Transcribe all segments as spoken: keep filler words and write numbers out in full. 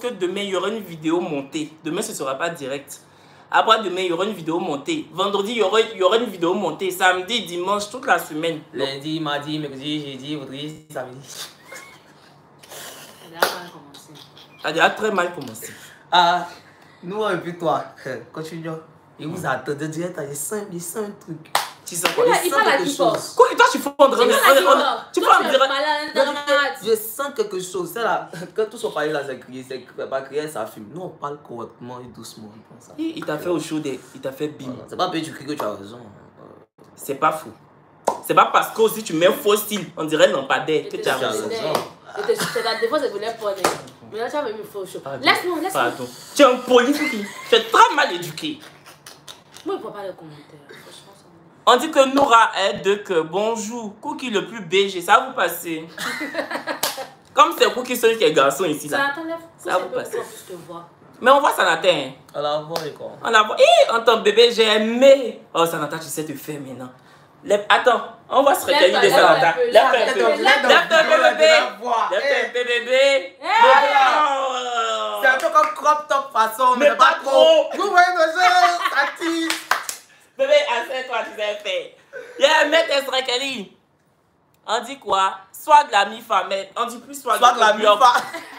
que demain, il y aura une vidéo montée. Demain, ce ne sera pas direct. Après, demain, il y aura une vidéo montée. Vendredi, il y aura, il y aura une vidéo montée. Samedi, dimanche, toute la semaine. Lundi, mardi, mercredi, jeudi, vendredi, samedi. Elle a mal commencé. Elle a très mal commencé. Ah, nous, et puis toi, continuons. Et vous attendez direct, il sent un truc. Tu sens quoi? Il parle à qui force? Quoi? Toi, tu fais en direct. Tu fais en direct. Je sens quelque chose. C'est là, quand tous sont parlés là, c'est crié, c'est pas crié, ça fume. Nous, on parle correctement et doucement. Il t'a fait au chaud, il t'a fait bim. C'est pas parce que tu cries que tu as raison. C'est pas fou. C'est pas parce que si tu mets un faux style, on dirait lampadaire que tu as raison. C'est la défense, elle voulait prendre. Mais là, tu as même fait au chaud. Laisse-moi, laisse-moi. Pardon. Tu es un poli, Cookie. Tu es très mal éduqué. Moi, il ne faut pas les commentaires. On dit que Noura est de que bonjour, Cookie le plus B G, ça va vous passer. Comme c'est Cookie celui qui est garçon ici là. Ça va vous passer. Mais on voit Sanata. Hein. On la voit et quoi? On la voit. Hé, en ton bébé, j'ai aimé. Oh Sanata, tu sais te faire maintenant. Lève, attends, on va se recueillir de Sanata. Lève un peu. Lève ton bébé. Lève ton bébé. C'est un peu comme crop top façon, mais pas trop. Vous voyez nos jeux, ça tire. Bébé, assieds-toi, tu sais faire. Yeah, mets tes strakeli. On dit quoi? Soit de la mi-fa, mais on dit plus soit, soit de la mi-fa.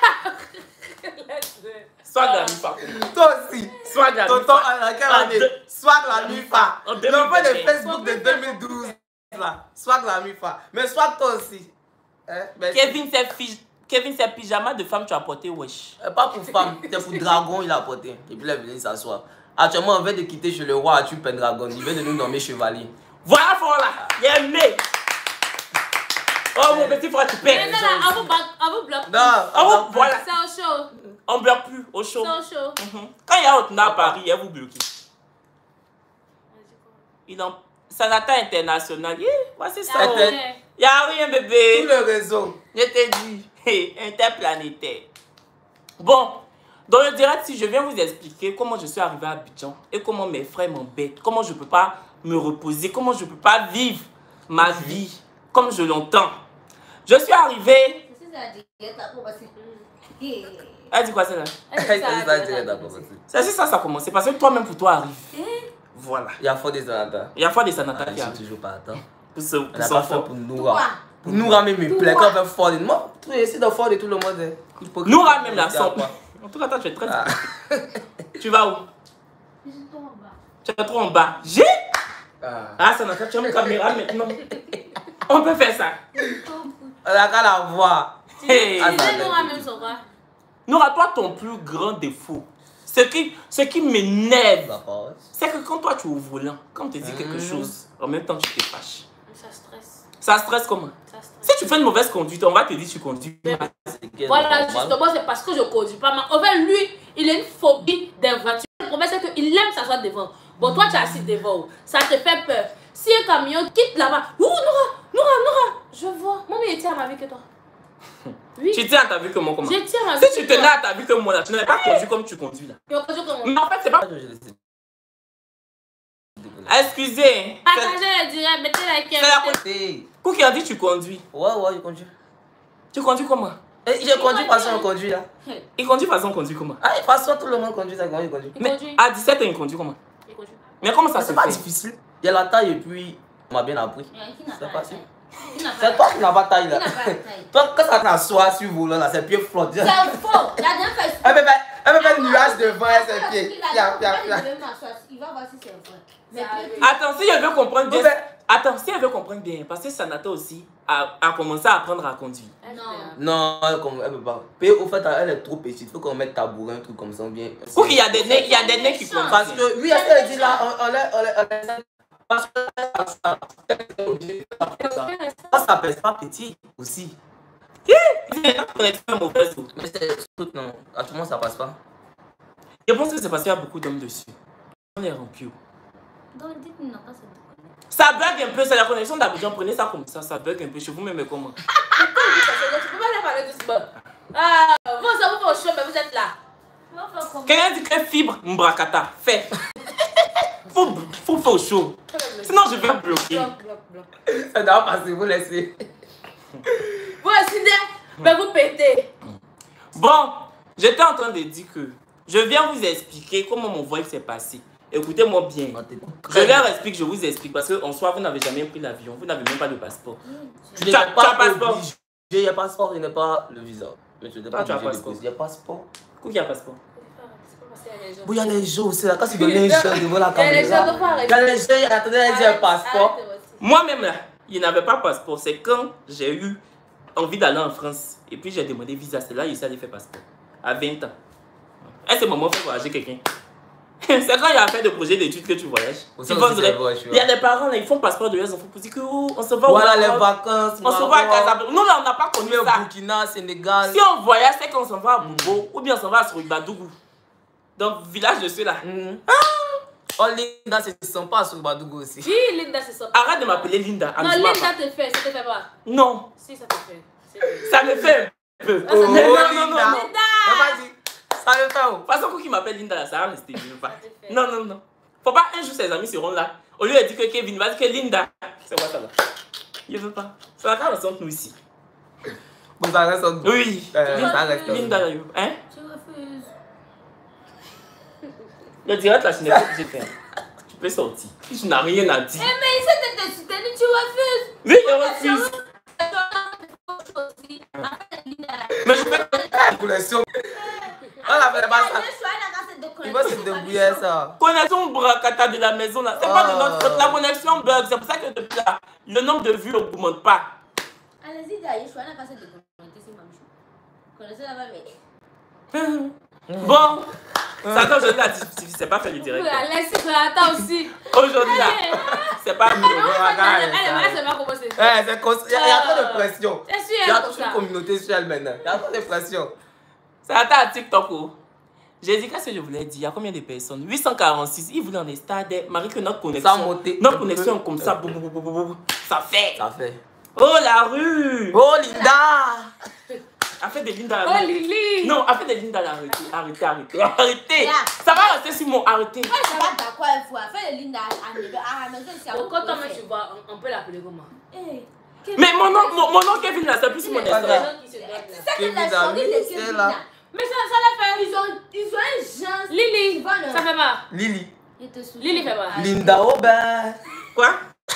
Soit de la mi-fa. Toi aussi. Soit de la mi-fa. Tonton, à quelle année? Soit de la mi-fa. L'enfant de Facebook de deux mille douze. Là. Soit de la mi-fa. Mais soit toi aussi. Hein? Kevin, c'est Kevin, c'est pyjama de femme tu as porté, wesh. Pas pour femme, c'est pour dragon, il a porté. Et puis là, il vient s'asseoir. Actuellement, on vient de quitter chez le roi Arthur Pendragon. Il vient de nous nommer chevalier. Voilà, voilà. Il est aimé. Oh, mon petit frère, tu perds. Non, non, on vous bloque. Non, voilà. C'est au show. On bloque plus, au show. C'est au show. Quand il y a Otna à Paris, elle vous bloque. Il en... Sanata international. Yeah, voici ça. Il n'y a rien, bébé. Tout le réseau. Je t'ai dit. Hey, interplanétaire. Bon. Dans le direct, si je viens vous expliquer comment je suis arrivé à Abidjan et comment mes frères m'embêtent, comment je ne peux pas me reposer, comment je ne peux pas vivre ma vie comme je l'entends. Je suis arrivé. Elle dit quoi celle-là? C'est ça, ça a commencé parce que toi-même pour toi arrive. Voilà. Il y a Ford des Sanata. Il y a Ford des Sanata qui arrive. toujours pas attendre. Pour ce, pour on n'a pas fait pour Noura. Pour Nous Noura même, il plaît quand on fait Ford. Moi, tu essaies de Ford et tout le monde. Noura même la sort. En tout cas, toi, tu es très... Ah. Tu vas où? Je suis trop en bas. Tu es trop en bas. J'ai? Ah, ah ça n'a pas... Tu as une caméra maintenant. On peut faire ça. On a qu'à la voir. Hey. Ah, Noura même son bras. Noura, toi, ton plus grand défaut, ce qui, ce qui m'énerve, c'est que quand toi, tu es au volant, quand on te dit mmh. quelque chose, en même temps, tu te fâches. Ça stresse. Ça stresse comment? Ça stresse. Si tu fais une mauvaise conduite, on va te dire que tu conduis. Voilà, justement, c'est parce que je ne conduis pas. En fait, lui, il a une phobie des voitures. Le problème, c'est qu'il aime s'asseoir devant. Bon, toi, tu es assis devant. Ça te fait peur. Si un camion quitte là-bas, ouh, Noura, Noura, Noura, je vois. Moi, il tient à ma vie que toi. Oui. Tu tiens à ta vie que moi, comment? Je tiens à ma vie. Si tu tenais à ta vie que moi, là, tu n'avais pas conduit comme tu conduis là. Mais en fait, c'est pas. Excusez. Partagez le direct, mettez la caméra. Cookie a dit tu conduis. Ouais, ouais, je conduis. Tu conduis comment? Je conduis façon on conduit là. Il conduit façon on conduit comment? Ah, il passe tout le monde conduit, ça il conduit. Mais à dix-sept ans, il conduit comment? Il conduit. Mais comment ça se fait? C'est pas difficile. Il y a la taille et puis on m'a bien appris. C'est facile. C'est toi qui n'as pas taille là. Toi, quand ça t'assoit sur le volant là, ses pieds flottent. C'est faux. Il a bien fait. Elle peut faire un nuage devant ses pieds. Il va voir si c'est vrai. Attends, si elle veut comprendre bien. Attends, si elle veut comprendre bien, parce que Sanata aussi a, a commencé à apprendre à conduire. Non, elle ne peut pas. Puis au fait, elle est trop petite. Il faut qu'on mette tabouret, un truc comme ça. Bien. Pour qu'il y a des nez, il y a des nez qui conduisent. Parce que lui, elle dit là, on est. Parce que ça pèse pas petit aussi. Mais c'est tout, non. À tout le monde, ça passe pas. Je pense que c'est parce qu'il y a beaucoup d'hommes dessus. On est rempli. Donc, dites-nous, non, pas ça. Ça bug un peu, c'est la connexion d'Abidjan. Prenez ça comme ça, ça bug un peu. Je vous mets mes comment. Tu peux pas aller parler doucement. Ah, vous, ça vous fait au chaud, mais vous êtes là. Quelqu'un dit que fibre, mbrakata, fais. Faut, faut faire au chaud. Sinon, je vais bloquer. Bloc, bloc, bloc. Ça doit passer, vous laissez. Vous décidez, mais vous pétez. Bon, J'étais en train de dire que je viens vous expliquer comment mon voyage s'est passé. Écoutez-moi bien. Je leur explique, je vous explique. Parce qu'en soi, vous n'avez jamais pris l'avion. Vous n'avez même pas de passeport. Tu n'as pas de passeport. J'ai un passeport, il n'est pas le visa. Mais tu n'as pas de passeport. Il y a passeport. Où il y a passeport? Il y a les gens, c'est là. Quand tu donnes les gens devant la caméra. Il y a les gens, il y a un passeport. Moi-même, là, il n'avait pas de passeport. C'est quand j'ai eu envie d'aller en France. Et puis j'ai demandé visa. C'est là que j'ai allé faire passeport. À vingt ans. À ce moment, il faut voyager quelqu'un. C'est quand il y a fait de projet d'études que tu voyages. Tu il y a des parents, là, ils font passeport de leurs enfants pour dire que oh, on se va voilà les vacances. On se va à Casablanca. Nous, là, on n'a pas connu ça. Au Burkina, Sénégal. Si on voyage, c'est qu'on s'en va à Bobo mm. ou bien on s'en va à Souribadougou. Donc, village de ceux-là. Mm. Ah! Oh, Linda, c'est sympa à Souribadougou aussi. Oui, Linda, c'est sympa. Arrête de m'appeler Linda. Non, Linda te fait, ça te fait pas. Non. Si, ça te fait. Ça me fait un peu. Oh, non, non, non, non, non. Linda. Ça me fait où? Parce que qui m'appelle Linda, là, ça va rester. Pas. Non, non, non. Faut pas un jour ses amis seront là. Au lieu de dire que Kevin va dire que Linda. C'est quoi ça là? Je veux pas. Ça va rester entre nous ici. Bon, ça reste entre nous. Oui. Euh, ça reste Linda, là, hein? Tu refuses. Le direct là, je n'ai pas obligé de faire. Tu peux sortir. Si tu n'as rien à dire. Eh, mais il s'est de te soutenir, tu refuses. Oui, je refuse. Mais je fais la collection. On a fait pas ça. Il va se débrouiller ça. Connexion bracata de la maison là. C'est oh. pas de notre faute. La connexion bug. C'est pour ça que depuis là, le nombre de vues n'augmente pas. Allez-y, d'ailleurs, je suis à la cassette de commenter si mamie. Connaissez la même. Bon. Ça quand je dis c'est pas fait le direct. Laisse attends aussi. Aujourd'hui là. C'est pas elle c'est pas comment c'est. Il y a trop de pression. Il y a toute une communauté sur elle maintenant. Il y a trop de pression. C'est à TikTok. J'ai dit qu'est-ce que je voulais dire. Il y a combien de personnes? huit cent quarante-six. Ils voulaient en stade. Marie que notre connexion. Notre connexion comme ça. Ça fait. Ça fait. Oh la rue. Oh Linda. A fait des Linda. Oh Lily. Non, a fait des Linda. Arrêtez, arrêtez, arrêtez. Arrêtez. Yeah. Ça va rester sur mon arrêté. Moi je vais d'accord il faut faire des Linda à la maison. Quand toi tu vois, on peut l'appeler comment? Mais mon nom, mon, mon nom Kevin là, c'est plus mon Instagram. C'est ça que la chérie de Kevin là. Mais ça, ça l'a fait. Ils ont, ils ont un genre. Lily, ça fait pas. Lily. Lily fait pas. Linda Aubin. Quoi?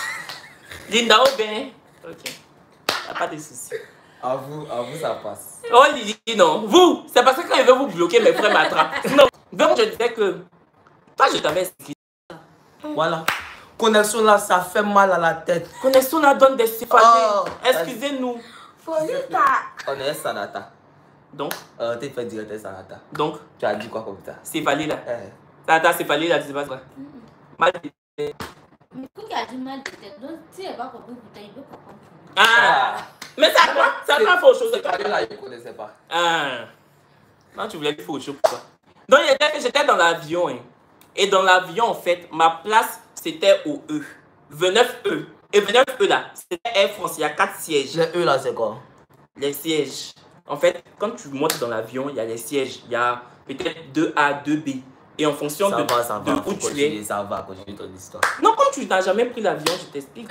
Linda Aubin. Ok. Y'a pas de soucis. À vous, à vous ça passe. Oh Lily, non. Vous, c'est parce que quand il veut vous bloquer, mes frères m'attrapent. Non. Donc je disais que. Toi, je t'avais expliqué. Voilà. Connexion là, ça fait mal à la tête. Connexion là donne des céphalées. Oh, excusez-nous. Folita. On est Sanata. Donc euh, tu fait directeur Sanata. Donc tu as dit quoi comme ça? Céphalée là. Eh. Sanata, céphalée là, tu sais pas quoi. Mal de tête. Mais pourquoi il a dit mal de tête? Donc si elle va comprendre, il peut comprendre. Ah. Mais ça quoi? Ça pas faux chose. Céphalée là, je ne connaissais pas. Ah. Non, tu voulais dire faux chose pourquoi? Donc j'étais dans l'avion. Hein. Et dans l'avion, en fait, ma place, c'était au E. vingt-neuf E. Et vingt-neuf E là, c'était Air France, il y a quatre sièges. Les E là, c'est quoi? Les sièges. En fait, quand tu montes dans l'avion, il y a les sièges. Il y a peut-être deux A, deux B. Et en fonction ça de, va, ça de va, où tu es. Ça va, continue ton histoire. Non, quand tu n'as jamais pris l'avion, je t'explique.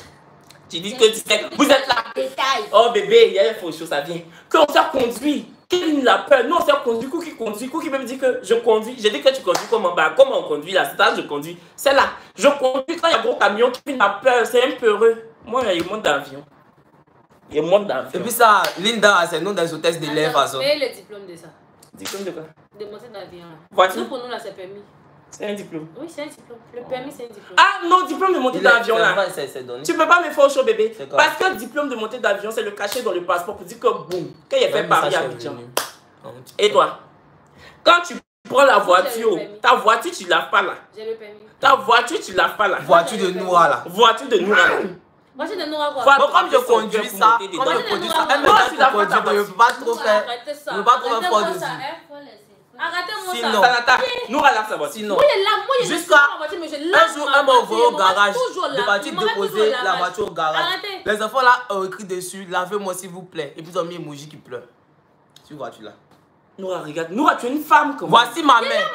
Tu dis que tu sais, vous êtes là. Oh bébé, il y a une fausse chose, ça vient. Quand on s'est conduit, Kevin a peur. Nous, on s'est conduit. Cookie conduit. Cookie même dit que je conduis. J'ai dit que tu conduis comme en bas. Comment on conduit là? C'est là je conduis. C'est là. Je conduis quand il y a un gros camion. Kevin a peur. C'est un peu heureux. Moi, il monte d'avion. Il monte d'avion. Et puis ça, Linda, c'est le nom des hôtesses d'élèves. Fais le diplôme de ça. Diplôme de quoi? De monter d'avion. Voiture. Nous, pour nous, là, c'est permis. C'est un diplôme. Oui, c'est un diplôme. Le permis, c'est un diplôme. Ah non, diplôme de montée d'avion là. C'est, c'est donné. Tu peux pas me faire au show bébé. Parce que le diplôme de montée d'avion, c'est le cachet dans le passeport pour dire que boum, quand il a fait Paris à Abidjan. Et toi, quand tu prends la voiture, ta voiture, tu laves pas là. J'ai le permis. Ta voiture, tu laves pas là. Voiture de Noura là. Voiture de Noura là. Voiture de Noura quoi. Bon, comme je conduis ça, comme je conduis ça, elle me dit de conduire, je ne peux pas trop faire. Je ne peux pas trop faire fort dessus. Arrêtez-moi Sinon, ça. Sanata, Noura lave sa voiture. Sinon, moi, je jusqu'à un jour, elle m'a envoyé au garage de partir déposer la voiture au garage. Les enfants là ont écrit dessus, lavez-moi s'il vous plaît. Et puis ils ont mis emoji qui pleure. Sur voiture là. Noura, regarde. Noura, tu es une femme comme voici ma mère.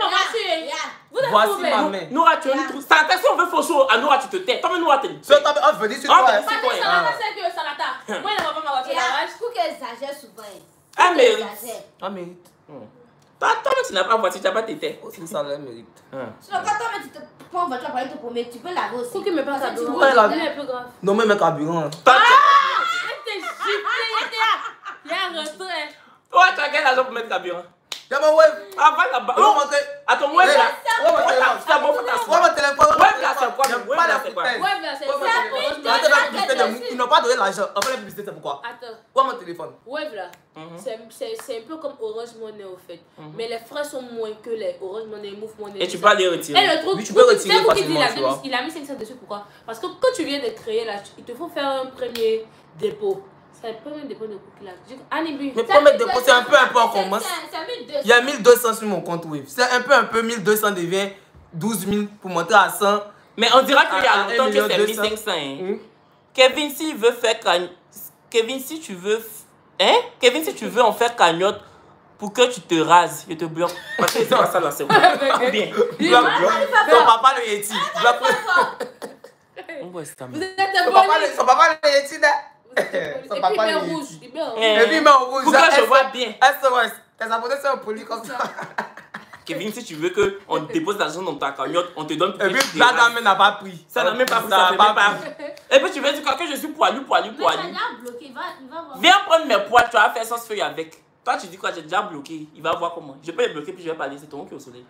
Voici ma mère. Noura, tu es une trousse. Sanata, si on veut faux show, à Noura, tu te tais. Toi, Noura, t'es. C'est toi, on veut dire sur toi. Sanata, c'est que Sanata. Moi, il n'a pas ma voiture au garage. Pour qu'elle exagère souvent. Elle mérite. Elle mérite. Toi, toi, tu n'as pas voiture, tu n'as pas tété. Aussi, ça le mérite. Sinon, quand toi, tu te prends en voiture pour aller te promener, tu peux laver aussi. Faut qu'il me passe à deux. Ouais, la vie est plus grave. Non, mais mes carburants. Ah! T'es giflé, il y a un retrait. Toi, tu as quel argent pour mettre carburant? Y'a ma web. Ah, va là-bas. Non, mon téléphone. Attends, web là. Ouais, mon téléphone. C'est bon, faut t'asseoir. Ouais, mon téléphone. Web là, c'est quoi? Pas la c'est quoi? foutaise. Ouais, mais c'est Attends, la publicité de ça. mou- ils n'ont pas donné l'argent. En fait, la publicité, c'est pourquoi? Attends. Ouais, mon téléphone. Wave là, c'est- c'est c'est un peu comme Orange Money au fait. Mais les frais sont moins que les Orange Money, Move Money. Et tu peux aller retirer. Et le truc, Oui, tu peux vous- retirer c'est vous qui dites, il a facilement, mis- tu il a mis cinq cents dessus, pourquoi? Parce que quand tu viens de créer là, il te faut faire un premier dépôt. C'est un premier dépôt de cookie là. Je dis, Anibu, Mais premier dépôt, c'est un peu un peu en commence. C'est mille deux cents. Il y a mille deux cents sur mon compte Wave. C'est un peu un peu mille deux cents devient douze mille pour monter à cent. Mais on dira qu'il y À- a à longtemps un que million c'est deux mille cents. cinq cents. Hein. Hum. Kevin, s'il veut faire cagnotte. Kevin, si tu veux. Hein? Kevin, si tu veux en faire cagnotte pour que tu te rases, je te bloque. Parce que c'est pas ça là, c'est bon. Bien. Bloc, bloc. Son papa le Yeti. Bloc. On voit ça. vous êtes Son papa poli. le- son papa le Yeti là. Et Son puis il papa met le rouge, Yeti. il met rouge. Eh. Et puis il met en rouge. Pour que je vois bien. S O S. Tes abonnés sont polis comme ça. Kevin, si tu veux qu'on dépose l'argent dans ta cagnotte, on te donne pour Et que puis tu te la rases. dame n'a pas pris. Ça n'a même pas pris, Ça ça n'a fait pas même pas. pris. Et puis tu veux dire que je suis poilu, poilu, Mais tu poilu. as déjà bloqué, il va, il va voir. Viens prendre mes poids, tu vas faire sauce feuille avec. Toi, tu dis quoi? J'ai déjà bloqué. Il va voir comment. Je peux le bloquer puis je vais parler. C'est ton qui est au soleil.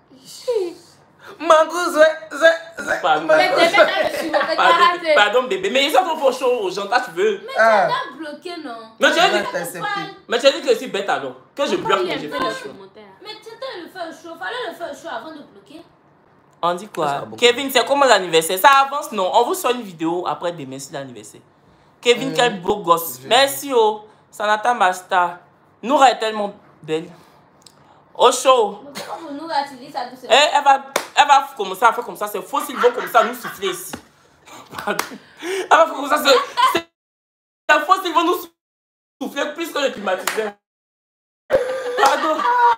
Mangous, ouais, ouais, ouais. Pardon. Mais t'es même dans le suivant, t'es Pardon, raté. pardon, bébé. Mais ils sont trop chauds aux gens. Toi, tu veux. Mais tu as déjà bloqué, non? Mais tu as dit, Ouais, t'as accepté. mais tu as dit que je suis bête alors. Que je bloque, Il mais aime je pas fais le chaud. commentaire. Mais tu étais le feu chaud, fallait le feu chaud avant de bloquer. On dit Ça quoi? va beaucoup. Kevin, c'est comment l'anniversaire? Ça avance, non? On vous sort une vidéo après demain sur l'anniversaire. Kevin, Mmh. quel beau gosse. Je- Merci, oh. Sanata Masta. Noura est tellement belle. Au show. Mais pourquoi vous nous là, tu dis ça tout seul? Eh, elle, va, elle va commencer à faire comme ça. C'est faux s'ils vont comme ça nous souffler ici. Pardon. Elle va faire comme ça. C'est c'est- c'est faux s'ils vont nous souffler plus que le climatiseur. Pardon.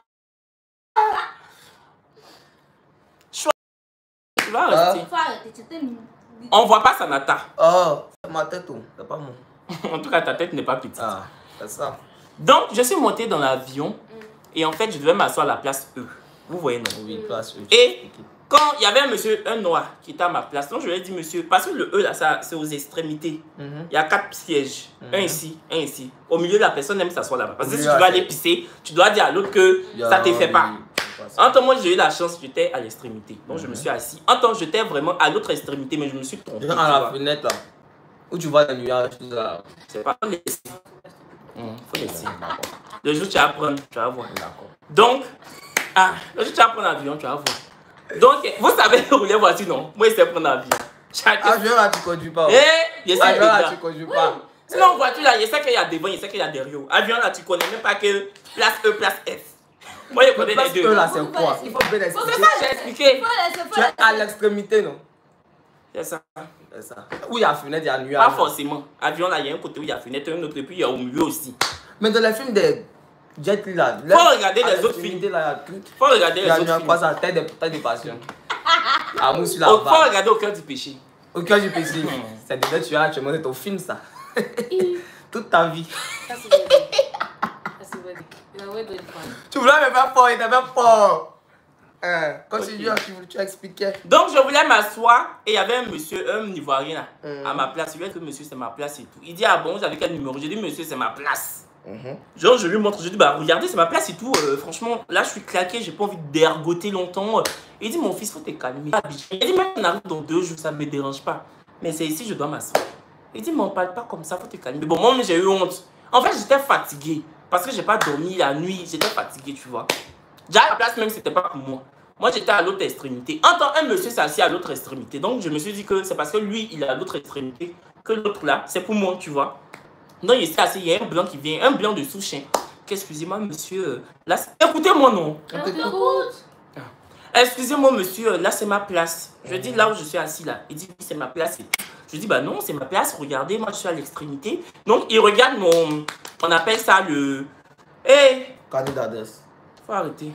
Choix. Tu vas rester. Faut arrêter, tu t'es. On voit pas Sanata. Oh, c'est ma tête, oh. C'est pas mon. En tout cas, ta tête n'est pas petite. Ah, c'est ça. Donc, je suis montée dans l'avion et en fait, je devais m'asseoir à la place E. Vous voyez, non? Oui, place. oui. Et quand il y avait un monsieur, un noir, qui était à ma place, donc je lui ai dit, monsieur, parce que le E là, ça, c'est aux extrémités. Mhm. Il y a quatre sièges. Un Mhm. ici, un ici. Au milieu, la personne aime s'asseoir là-bas. Parce que Oui, si tu ah, dois c'est- aller pisser, tu dois dire à l'autre que Il y a- ça ne te fait oui, pas. c'est pas ça. En temps, moi, j'ai eu la chance, j'étais à l'extrémité. Donc, je me Mhm. suis assis. En temps, j'étais vraiment à l'autre extrémité, mais je me suis trompé. Viens tu à la vois. fenêtre là. Où tu vois les nuages, tout ça. C'est pas faut laisser. Hum, faut laisser. Le jour où tu vas prendre, tu vas voir. D'accord. Donc, ah, le jour où tu vas prendre l'avion, tu vas voir. Donc, vous savez rouler voiture, non? Moi, je sais prendre l'avion. Chacun. Avion là, tu conduis pas. Eh, je sais Avion là, déjà. tu conduis pas. Sinon, en voiture, là, je sais qu'il y a devant, je sais qu'il y a derrière. Avion, là, tu connais même pas que place E, place F. Moi, je connais Place les deux. E là, c'est quoi? Il faut bien C'est expliquer. ça, j'ai expliqué. Faut laisser, faut Tu es à laisser. l'extrémité, non? C'est ça. C'est ça. Où il y a fenêtre, il y a nuage. Pas forcément. Avion, là, il y a un côté où il y a fenêtre, un autre, et puis il y a au milieu aussi. Mais dans les films des Jet Li là, Faut regarder à les autres l'extrémité, films. là, il y a tout. Faut regarder Il les y a autres nuage, films. quoi ça, tête de tête de passion. Amour sur la Oh, faut barre. regarder au cœur du péché. Au cœur du P C. C'est déjà tu as, tu as monté ton film ça. Toute ta vie. Ça, c'est vrai. Ça, c'est vrai. Il a ouais de le prendre. Tu voulais me faire fort, il t'a fait fort. Hein, continue, Ok. tu, tu expliquais. Donc, je voulais m'asseoir et il y avait un monsieur, un Ivoirien là, Mhm. à ma place. Je lui ai dit que monsieur, c'est ma place et tout. Il dit, ah bon, j'avais quel numéro? J'ai dit, monsieur, c'est ma place. Mhm. Genre, je lui montre, je lui dis, bah regardez, c'est ma place et tout. Euh, franchement, là, je suis claqué, j'ai pas envie d'ergoter longtemps. Il dit, mon fils, faut te calmer. Il dit, même si on arrive dans deux jours, ça me dérange pas. Mais c'est ici, je dois m'asseoir. Il dit, mais on parle pas comme ça, faut te calmer. Bon, moi, j'ai eu honte. En fait, j'étais fatigué parce que j'ai pas dormi la nuit. J'étais fatigué, tu vois. Déjà, la place même, c'était pas pour moi. Moi, j'étais à l'autre extrémité. En tant un monsieur s'est assis à l'autre extrémité. Donc, je me suis dit que c'est parce que lui, il est à l'autre extrémité que l'autre là, c'est pour moi, tu vois. Donc, il s'est assis, il y a un blanc qui vient, un blanc de souche. Excusez-moi, monsieur. Là, écoutez-moi, non. On On t'écoute. t'écoute. Excusez-moi, monsieur, là, c'est ma place. Je dis là où je suis assis, là. Il dit, oui, c'est ma place. Je dis, bah non, c'est ma place. Regardez, moi, je suis à l'extrémité. Donc, il regarde mon... On appelle ça le... Hé, Carnet d'adresse. faut arrêter.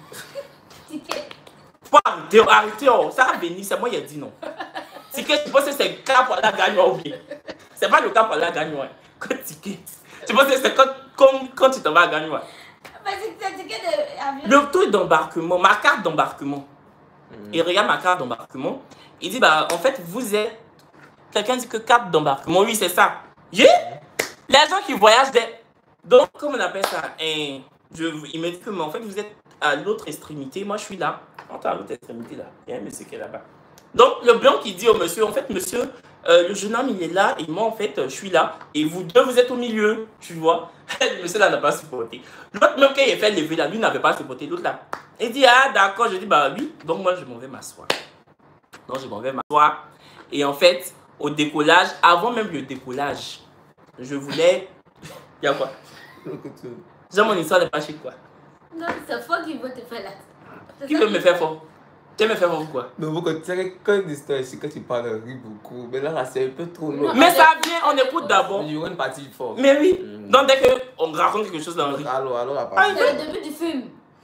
Faut arrêter, arrêter, oh. Ça va venir, c'est moi qui ai dit non. Si que tu penses que c'est le cas pour la gagnante, oui. C'est pas le cas pour la gagnante. Quand ticket. Tu penses que c'est quand, quand, quand tu t'en vas à gagnante. Vas-y, ticket, ticket d'avion. Le taux d'embarquement, ma carte d'embarquement. Mmh. Il regarde ma carte d'embarquement. Il dit, bah, en fait, vous êtes... Quelqu'un dit que carte d'embarquement. Oui, c'est ça. Yeah? Les gens qui voyagent des... Donc, comment on appelle ça? Et je... Il me dit que, mais en fait, vous êtes à l'autre extrémité. Moi, je suis là. On est à l'autre extrémité, là. Il y a un monsieur qui est là-bas. Donc, le blanc qui dit au monsieur, en fait, monsieur, euh, le jeune homme, il est là, et moi, en fait, je suis là, et vous deux, vous êtes au milieu, tu vois. Le monsieur là n'a pas supporté. L'autre, même quand il est fait lever là, lui n'avait pas supporté. L'autre là, il dit, ah, d'accord, je dis, bah oui, donc moi, je m'en vais m'asseoir. Donc, je m'en vais m'asseoir. Et en fait, au décollage, avant même le décollage, je voulais. Il y a quoi? Genre, mon histoire n'est pas chez quoi? Non, c'est fort qui veut te faire là. Qui veut me faire fort? Tu veux me faire fort quoi? Non, quand une histoire ici, quand tu parles, ris beaucoup. Mais là, c'est un peu trop long. Mais ça vient, on écoute d'abord. Il y aura une partie forte. Mais oui. Mm. Donc, dès qu'on raconte quelque chose dans le riz. Alors, alors, la partie. C'est le début du film.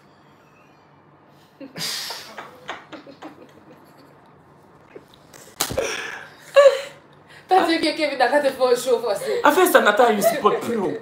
T'as dit que Kevin a fait un show forcé. En fait, ça n'attend une support plus haut.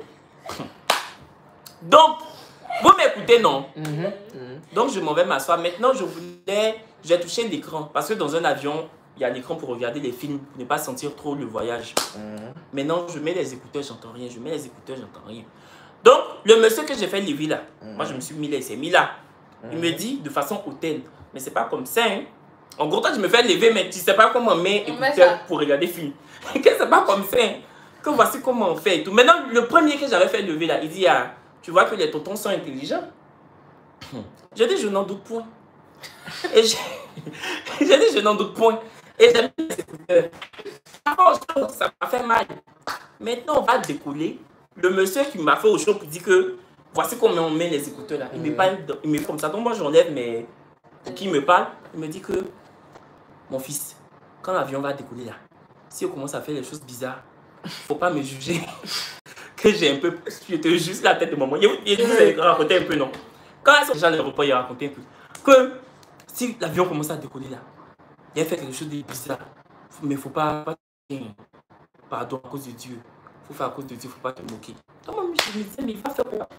Donc, vous m'écoutez, non? Mm -hmm. Mm-hmm. Donc, je m'en vais m'asseoir. Maintenant, je voulais... J'ai touché l'écran. Parce que dans un avion, il y a l'écran pour regarder les films, pour ne pas sentir trop le voyage. Mm-hmm. Maintenant, je mets les écouteurs, j'entends rien. Je mets les écouteurs, j'entends rien. Donc, le monsieur que j'ai fait lever là, mm-hmm. moi, je me suis mis là, il s'est mis là. Mm-hmm. Il me dit de façon hautaine. Mais c'est pas comme ça, hein. En gros, toi, je me fais lever, mais tu sais pas comment on met écouteurs pour regarder film. Que c'est pas comme ça, hein. Que voici comment on fait et tout. Maintenant, le premier que j'avais fait lever là, il dit, ah, tu vois que les tontons sont intelligents. J'ai dit, je n'en doute point. Et j'ai dit, je n'en doute point. Et j'ai mis les écouteurs. Ça m'a fait mal. Maintenant, on va décoller. Le monsieur qui m'a fait au show dit que voici comment on met les écouteurs là. Il me parle, il me fait comme ça. Donc moi, j'enlève mes... Pour qui me parle, il me dit que mon fils, quand l'avion va décoller là, si on commence à faire des choses bizarres, faut pas me juger. Que j'ai un peu... Je te juste la tête de maman. Il vous a raconté un peu, non? Quand ils sont déjà à l'aéroport, il a raconté un peu. Que si l'avion commence à décoller là, il a fait quelque chose de bizarre. Mais il ne faut pas, pas... Pardon, à cause de Dieu. Il faut faire à cause de Dieu, il ne faut pas te moquer. Donc, moi, je me disais, mais il va faire quoi?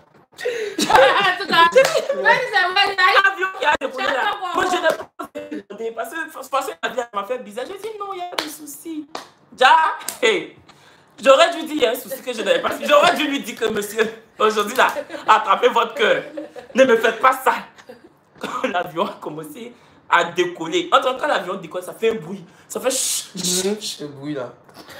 L'avion qui a décollé là. Moi, je n'ai pas demandé. Parce que, parce que l'avion m'a fait bizarre. Je dis, non, il y a des soucis. Ja, hey. J'aurais dû dire, il y a un souci que je n'avais pas. J'aurais dû lui dire que monsieur, aujourd'hui, là, attrapez votre cœur. Ne me faites pas ça. Quand l'avion a commencé à décoller, en tout cas, quand l'avion décolle, ça fait un bruit. Ça fait chut, chut. Ce bruit là.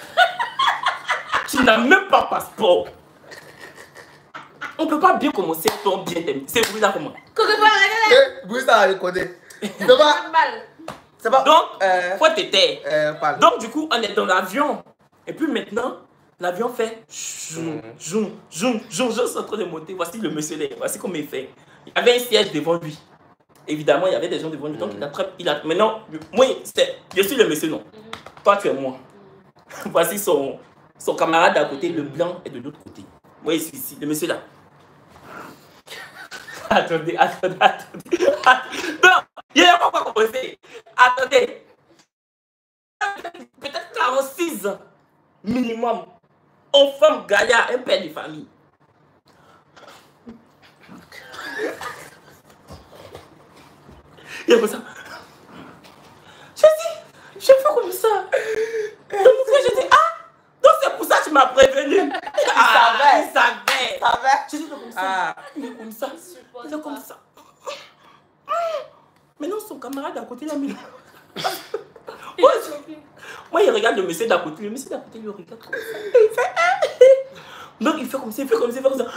Tu n'as même pas passeport. On ne peut pas bien commencer ton bien t'aimer. C'est bruit là comment? Eh, bruit ça, je connais. C'est pas. C'est pas. Donc, euh, faut t'éteindre. Euh, Donc, du coup, on est dans l'avion. Et puis maintenant, l'avion fait zoom, zoom, zoom, zoom, zoom, c'est en train de monter. Voici le monsieur là. Voici comment il fait. Il y avait un siège devant lui. Évidemment, il y avait des gens devant lui. Donc, il attrape. Il a, maintenant, moi, je suis le monsieur, non. Toi, tu es moi. Voici son, son camarade d'à côté, le blanc, est de l'autre côté. Moi, je suis ici. Le monsieur là. Attendez, attendez, attendez. Non, il n'y a pas quoi commencer. Attendez. Peut-être quarante-six ans. Minimum. Enfant, gaillard, un père de famille. Il y a comme ça. Je dis, je fais comme ça. Donc, je dis, ah, donc c'est pour ça que tu m'as prévenu. Il ah, savait. Il savait. Il savait. Je dis, comme ça. Ah. Il est comme ça. Il est comme ça. Maintenant, son camarade à côté, il a mis. Ouais, moi, il regarde le monsieur d'à côté. Le monsieur d'à côté, il le regarde comme ça. Et il fait. Donc, il fait comme ça, il fait comme ça, il fait comme ça.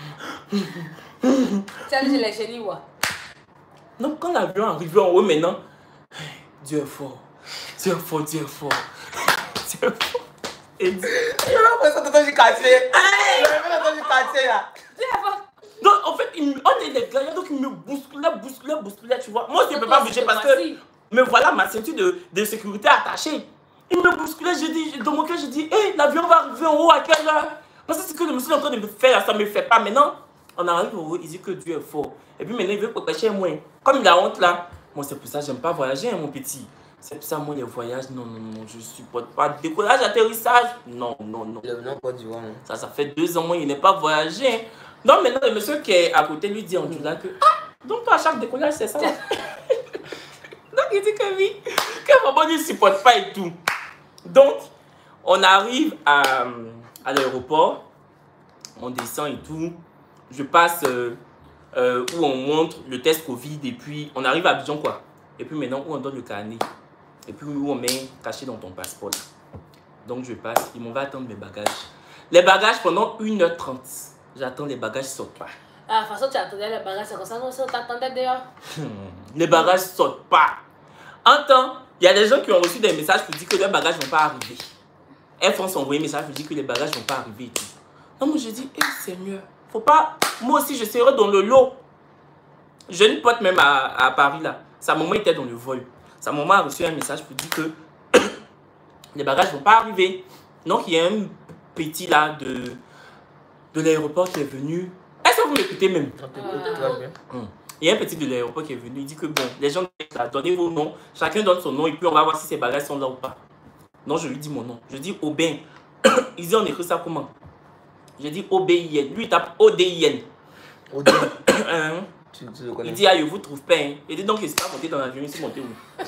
Tu as dit, les génies, ouais. Donc, quand l'avion arrive en haut maintenant, Dieu est fort. Dieu est fort, Dieu est fort. Dieu est fort. Et Dieu. Je vais l'impression que tu as cassé. Je vais l'impression que tu as cassé là. Dieu est fort. Donc, en fait, il, on est les gars, donc il me bousculait, bousculait, bousculait, tu vois. Moi, je ne peux pas bouger parce que. Mais voilà ma ceinture de, de sécurité attachée. Il me bousculait, je dis, dans mon cœur, je dis, hé, hey, l'avion va arriver en haut à quelle heure? Parce que c'est ce que le monsieur est en train de me faire, ça ne me fait pas. Maintenant, on arrive en haut, il dit que Dieu est fort. Et puis maintenant, il veut protéger moi. Comme il a honte là, moi, c'est pour ça que j'aime pas voyager, hein, mon petit. C'est pour ça, moi, les voyages, non, non, non, je supporte pas. Décollage, atterrissage, non, non, non. Il est venu en Côte d'Ivoire. Ça, ça fait deux ans, moi, il n'est pas voyagé. Donc maintenant, le monsieur qui est à côté lui dit en Djoula que ah, donc toi à chaque décollage c'est ça. Donc il dit que oui, que maman ne supporte pas et tout. Donc on arrive à, à l'aéroport, on descend et tout. Je passe euh, euh, où on montre le test Covid et puis on arrive à Abidjan quoi. Et puis maintenant où on donne le carnet. Et puis où on met caché dans ton passeport. Donc je passe, ils m'ont va attendre mes bagages. Les bagages pendant une heure trente. J'attends les bagages sortent pas. Ah, de toute façon tu attendais les bagages, c'est comme ça qu'on t'attendait d'ailleurs. Les bagages sortent pas. En temps, il y a des gens qui ont reçu des messages pour dire que leurs bagages vont pas arriver. Air France a envoyé un message pour dire que les bagages vont pas arriver et tout. Non, moi je dis, hey, Seigneur, faut pas. Moi aussi je serai dans le lot. J'ai une pote même à, à Paris là. Sa maman était dans le vol. Sa maman a reçu un message pour dire que les bagages vont pas arriver. Donc il y a un petit là de, de l'aéroport qui est venu. Est-ce que vous m'écoutez même? Euh... Hum. Il y a un petit de l'aéroport qui est venu. Il dit que bon, les gens là, donnez vos noms. Chacun donne son nom et puis on va voir si ces bagages sont là ou pas. Non, je lui dis mon nom. Je dis Aubin. Il dit on écrit ça comment? Je dis O B I N. Lui il tape O D I N. O D. Hein? Tu, tu le connais. Il dit, ah, je vous trouve pas. Hein. Il dit, donc, je ne suis pas monté dans l'avion. Je suis monté où?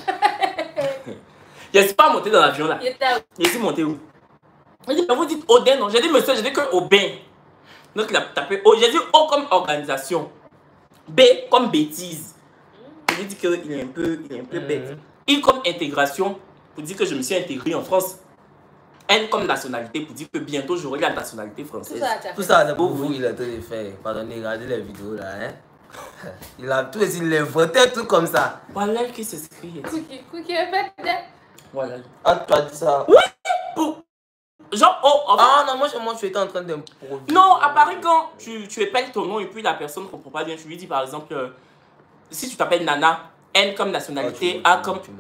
Je ne suis pas monté dans l'avion là. Je suis monté où? Il dit, mais vous dites Odin, non? J'ai dit, monsieur, j'ai dit que Aubin. Donc, il a tapé O. J'ai dit O comme organisation. B comme bêtise. Je lui dis qu'il est un peu, il est un peu mmh. bête. I comme intégration. Pour dire que je me suis intégré en France. N comme nationalité. Pour dire que bientôt, j'aurai la nationalité française. Tout ça, c'est pour vous, il a tout fait. Pardonnez, regardez les vidéos là. Hein? Il a tout, il a voté tout comme ça. Voilà qui s'écrit. Cookie, cookie, effet. Voilà. Ah, tu as dit ça? Oui! Pour... Genre, oh, oh. Ah non, moi, moi tu étais en train d'improviser. Non, à Paris, quand tu, tu épelles ton nom et puis la personne ne comprend pas bien, tu lui dis par exemple, euh, si tu t'appelles Nana, N comme nationalité, oh, A comme. Tu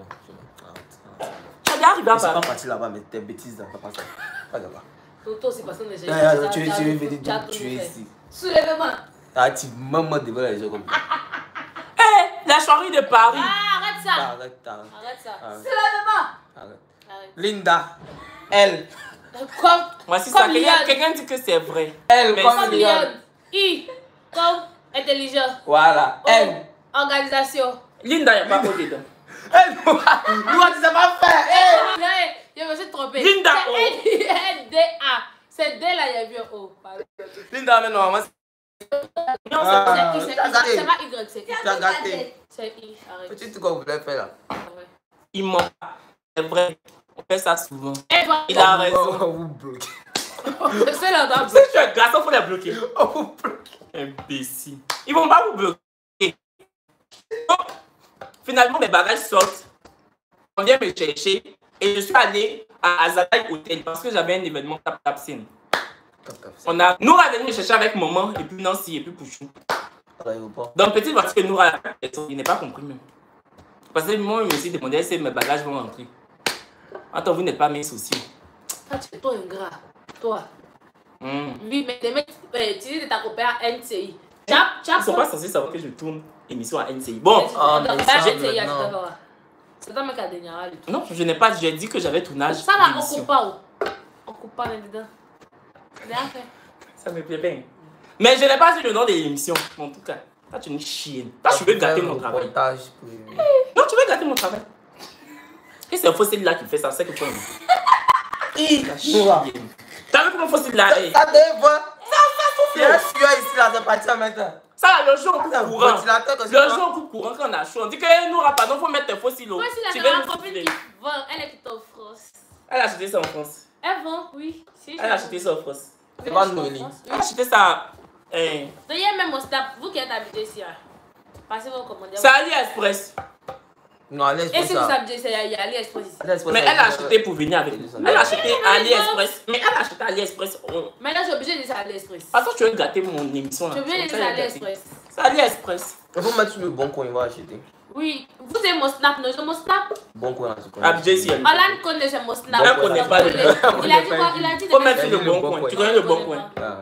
as déjà arrivé à Paris? Je suis pas parti là-bas, mais tes bêtises là, pas ça. Pas là-bas. Toto, c'est parce qu'on est déjà. Tu es venu tu es ici. Soulèvement. Ah, tu maman devant les gens comme ça. Hé, la soirée de Paris. Ah, arrête ça. Arrête, arrête. Arrête ça. Soulèvement. Arrête. Arrête. Linda, elle. Comme. Voici ça, quelqu'un dit que c'est vrai. Elle, mais comme Lyon. I, comme intelligent. Voilà, elle. Organisation. Linda, il n'y a pas O dedans. Elle, nous, tu sais pas faire. Je me suis trompé. Linda, O. C'est N D A. C'est D là, il y a vu un O. Linda, mais non, moi, Non, Ah, c'est I, t'as gâté. c'est pas Y, c'est I. tu as gâté. C'est I, arrête. Petit truc qu'on voulait faire là. Ouais. il ment. C'est vrai. On fait ça souvent. Et toi, Il a On raison. vous bloque. c'est là dans Si tu es garçon, il faut les bloquer. On vous bloque. Imbécile. Ils vont pas vous bloquer. Donc, finalement, mes bagages sortent. On vient me chercher. Et je suis allé à Azadai Hotel parce que j'avais un événement Tap Tap Scene. On a Noura est venu me chercher avec maman et puis Nancy et puis Pouchou. Donc petite voiture que Noura il n'est pas compris même. Parce que moi je me suis demandé si mes bagages vont rentrer. Attends, vous n'êtes pas mes soucis. Ah, tu es toi ingrat. Toi. Mm. Oui, mais les mecs, tu dis de ta copine à N C I. Chap, chap. Ils sont pas censés savoir que je tourne émission à N C I. Bon. Ah, mais ça, N C I, maintenant. c'est toi mec à Denyara. Non, je n'ai pas, j'ai dit que j'avais tournage. Ça là, on d'émission. coupe pas. On coupe pas là-dedans. Bien fait. Ça me plaît bien. Mais je n'ai pas dit le nom de l'émission. En tout cas, toi tu es une chienne. Toi tu veux gâter mon travail. Non, tu veux gâter mon travail. Et c'est un fossile là qui fait ça, c'est que tu as Noura. T'as vu comment fossile là est? Ça devrait. Ça, ça souffle. Il y a un tuyau ici là, c'est parti maintenant. Ça, le jour on coupe courant. Ventilateur, que c'est Le pas- jour on coupe courant quand on a chaud. On dit que nous, pardon, faut mettre tes fossiles. Moi, si Tu la veux ma nous copine souffler. qui vend, elle est plutôt en France. Elle a acheté ça en France. Elle vend, oui. Si, Elle a acheté ça en France. C'est pas Noélie. Elle a acheté ça. Eh. D'ailleurs, même mon staff, vous qui êtes habité ici, hein, passez vos commandes. C'est AliExpress. Non, allez, Et si vous habitez, c'est il y a AliExpress ici. Mais elle a acheté pour venir avec nous. Elle a acheté à AliExpress. Mais elle a acheté à AliExpress. On- Mais là, je suis obligée de dire AliExpress. Attends, tu veux gâter mon émission là. Je vais laisser Comme ça, AliExpress. C'est AliExpress. Il faut mettre sur le bon coin, il va acheter. Oui, vous avez mon snap, non, j'ai mon snap. Bon coin, là, tu connais. Ah, J C L. Alan connaît c'est mon snap. Elle connaît pas le- Il a dit quoi? Il a dit Faut de mettre sur le le bon bon coin. coin. Tu connais le bon coin. Ah.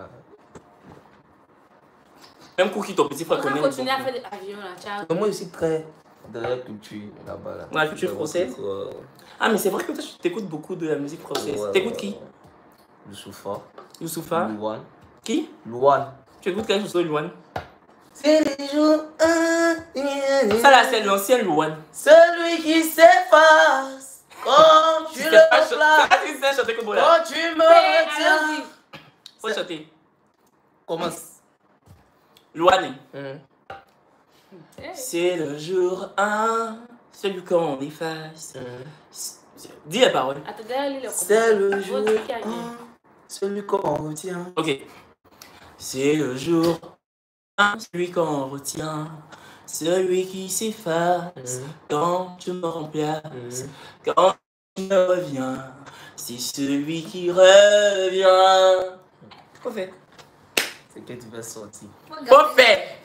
Même Cookie, ton petit frère On connaît va le bon continuer à coin. faire des avions là, ciao. Mais moi, je suis très de la culture là-bas. Là. Dans la culture française? Ouais. Ah, mais c'est vrai que toi, tu t'écoutes beaucoup de la musique française. Ouais, T'écoutes ouais, qui? ouais. Le Soufa. Youssoufa? Louane. Qui? Louane. Tu écoutes quelque chose de Louane? C'est les jours. Ça là, c'est l'ancien Louane. Celui qui s'efface quand tu le places. Quand tu sais chanter comme là. Quand tu me retiens. Faut chanter. Commence. Louane. Mm. C'est le jour un, celui qu'on efface. Mm. Dis la parole. C'est le jour un, celui qu'on retient. Ok. C'est le jour un, celui qu'on retient. Celui qui s'efface Mm. quand tu me remplaces. Mm. Quand tu me reviens, c'est celui qui revient. Quoi fait? C'est que tu vas sortir. Quoi fait?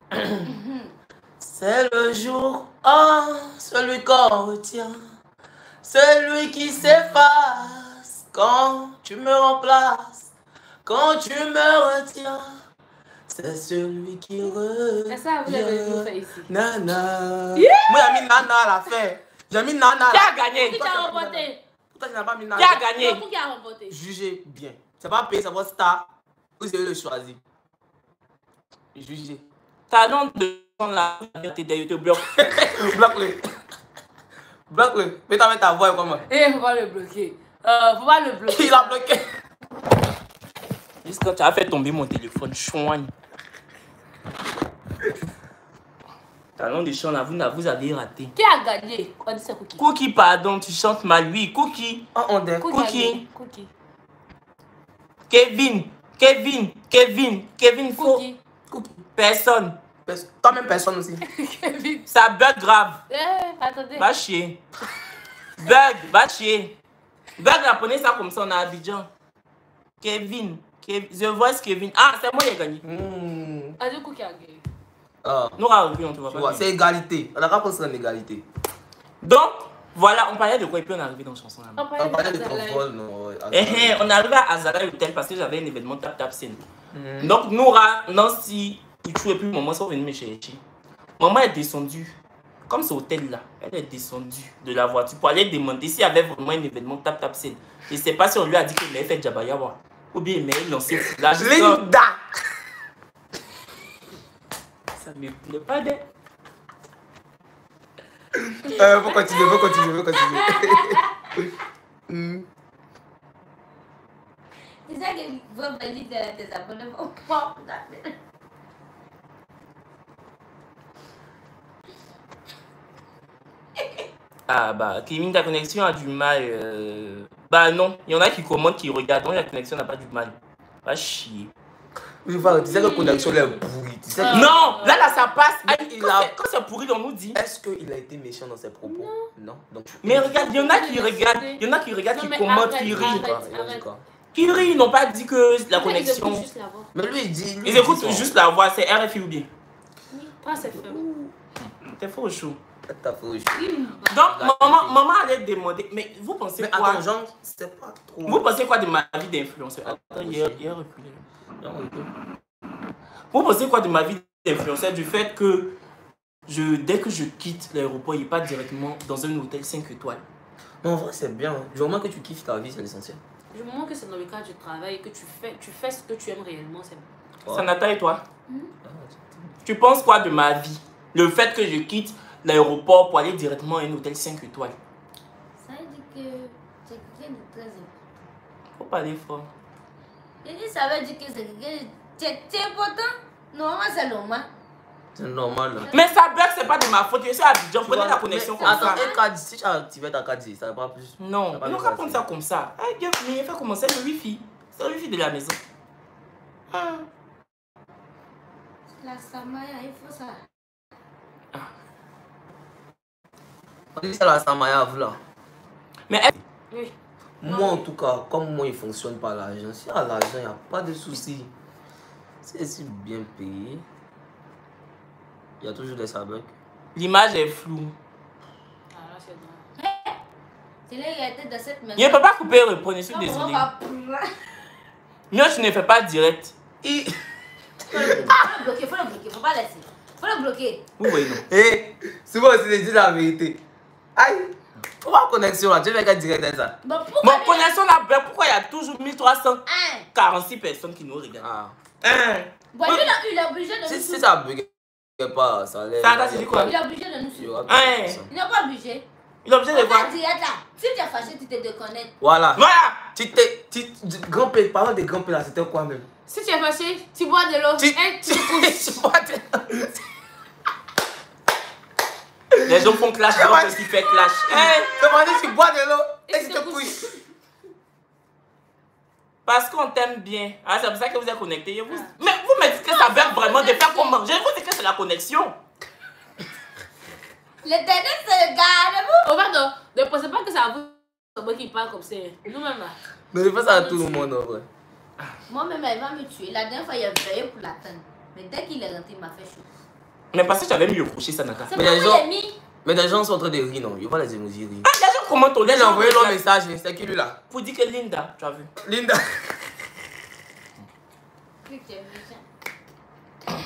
C'est le jour un, celui qu'on retient. Celui qui s'efface quand tu me remplaces. Quand tu me retiens. C'est celui qui revient. Et ça, vous l'avez vu faire ici. Nana. Yeah. Moi, j'ai mis Nana à la fin. J'ai mis Nana. Qui a gagné? Qui a remporté? Pourquoi tu n'as pas mis Nana? Qui a gagné? Qui a remporté? Jugez bien. C'est pas payer, c'est votre star. Vous allez le choisir. Jugez. Talent de la t'es derrière, te bloque. Bloque-le. Bloque-le. Mets ta, mets ta voix comment? Eh, faut pas le bloquer. Euh, faut pas le bloquer. Il a bloqué. Juste quand tu as fait tomber mon téléphone, chouigne. Talent de chant là, vous, vous avez raté. Qui a gagné? On dit c'est Cookie. Cookie, pardon, tu chantes mal. Oui, Cookie. Oh, on dit. Cookie. Cookie. Kevin. Kevin. Kevin. Kevin, faut. Cookie. Cookie. Personne. Pers- Toi-même personne aussi. Kevin. Ça bug grave. Eh, attendez. Va chier. Bug, va chier. Bug, apprenez ça comme ça, on a Abidjan. Kevin. Kev... The Voice Kevin. Ah, c'est moi qui ai gagné. Mmh. Ah, du coup, qui a gagné? Ah, Nous, on ne tu va vois, pas. c'est égalité. On a pas pensé en égalité. Donc, voilà, on parlait de quoi et puis on est arrivé dans la chanson. On On parlait parlait de de ton Azalea. vol, non. Eh, eh, on est arrivé à Azala Hotel parce que j'avais un événement tap tap scène. Mm. Donc, Noura, Nancy, Ichou et puis maman sont venus me chercher. Maman est descendue, comme ce hôtel là, elle est descendue de la voiture pour aller demander s'il y avait vraiment un événement tap tap scène. Je ne sais pas si on lui a dit qu'il avait fait Jabayawa ou bien il m'a lancé là. Linda! Ça me plaît pas d'être. Euh, faut continuer, faut continuer, faut continuer. Mm. C'est ça que vous validez tes abonnés. Oh, wow. Ah bah, Kevin, ta connexion a du mal. euh, Bah non, il y en a qui commentent, qui regardent. Donc la connexion n'a pas du mal. Va chier. Tu sais que la connexion elle est pourrie. Tu sais que- Non, là, là, ça passe. Mais Ah, il quand a- c'est- quand c'est pourri, on nous dit. Est-ce qu'il a été méchant dans ses propos? Non. Donc, Mais regarde, il y en a qui regardent, il y en a qui regardent, Non, qui mais commentent, arrête, qui arrête. rient. Quoi, il a dit quoi? Qui rient, ils n'ont pas dit que la Ils connexion. écoutent juste la voix. Mais lui il dit. lui, Ils il écoutent dit son- juste la voix, c'est R F I ou bien. Pas c'est fait. T'es faux au chaud. T'as fait au chaud. Donc, maman, maman allait demander, mais vous pensez Mais quoi? attends, Jean, c'est pas trop. Vous pensez quoi de ma vie d'influenceur? Attends, il est il est reculé. Vous pensez quoi de ma vie d'influenceur? Du fait que je, dès que je quitte l'aéroport, il part directement dans un hôtel cinq étoiles. Non, en vrai, c'est bien. Du moment que tu kiffes ta vie, c'est l'essentiel. Du moment que c'est dans le cadre du travail et que tu fais, tu fais ce que tu aimes réellement, c'est bon. Sanata et toi? Tu penses quoi de ma vie? Le fait que je quitte l'aéroport pour aller directement à un hôtel cinq étoiles. Ça veut dire que c'est quelqu'un de très important. Faut parler fort. Et dit, ça veut dire que c'est quelqu'un de c'est important. Normalement, c'est normal. C'est normal. Là. Mais ça bug, c'est pas de ma faute. Je suis à Abidjan, Tu prenez vois, la connexion mais comme attends, ça. un cadre, si tu as activé ta quatre G, ça va pas plus. Non, ça va on pas va plus prendre ça comme ça. Ah, bien, mais faire comment ça, le wifi. C'est le wifi de la maison. Ah. La Samaya, il faut ça. On dit ça la Samaya, vous là. Mais est- Oui. Moi, en tout cas, comme moi, il fonctionne par l'argent. Si à l'argent, il n'y a pas de souci. Si c'est bien payé, il y a toujours des sabbats. l'image est floue. Ah, là, c'est bon. C'est là qu'il a été dans cette maison. Je ne peux pas couper et reprendre, je suis Comme on désolé. va prendre. Mieux, tu ne fais pas direct. Et... Faut le bloquer, faut le bloquer, faut pas laisser. Faut le bloquer. Vous voyez, non. Et souvent, c'est de dire la vérité. Aïe! On va en connexion là, tu veux qu'elle direct ça. Bon, Bon, pourquoi connexion là, ben, pourquoi il y a toujours mille trois cent Un. quarante-six personnes qui nous regardent? Ah. Hein? Bon, lui, il, a, il est obligé de Si, nous si suivre. ça bug pas, ça allait. Ça, attends, tu dis quoi? Il est obligé de nous Il y suivre. aura plus Hein? personne. Il n'est pas obligé. Il est obligé de On voir. va dire là, si tu es fâché, tu te déconnectes. Voilà. Voilà. Tu t'es. tu- Grand P, parlant des grands P là, c'était quoi même? Si tu es fâché, tu bois de l'eau. Tu. Et tu te couches. Tu bois de- Les gens font clash, Ouais. l'autre qui fait clash. Hein? Demandez si tu bois de l'eau Et et tu tu te te couches. Parce qu'on t'aime bien. Ah, c'est pour ça que vous êtes connectés. Vous... Mais vous me dites que ça veut vraiment de faire comment? Je vous dis que c'est la connexion. L'éternel se garde vous. Oh, pardon. Ne pensez pas que c'est à vous c'est moi qui parle comme ça. Nous-mêmes là. Mais je fais ça à tout le monde en vrai. Moi-même, elle va me tuer. La dernière fois, il a veillé pour l'attendre. Mais dès qu'il est rentré, il m'a fait chaud. Mais parce que tu avais mis le crochet, ça n'a qu'à. C'est Mais pas les moi gens- qui l'ai mis. Mais les gens sont en train de rire, non? Ils voient les émojis rire. Ah, les gens commentent au Là, les j'ai gens envoyé leur regardent. message, c'est qui lui là? Pour dire que Linda, tu as vu. Linda. Plus que tu es méchant.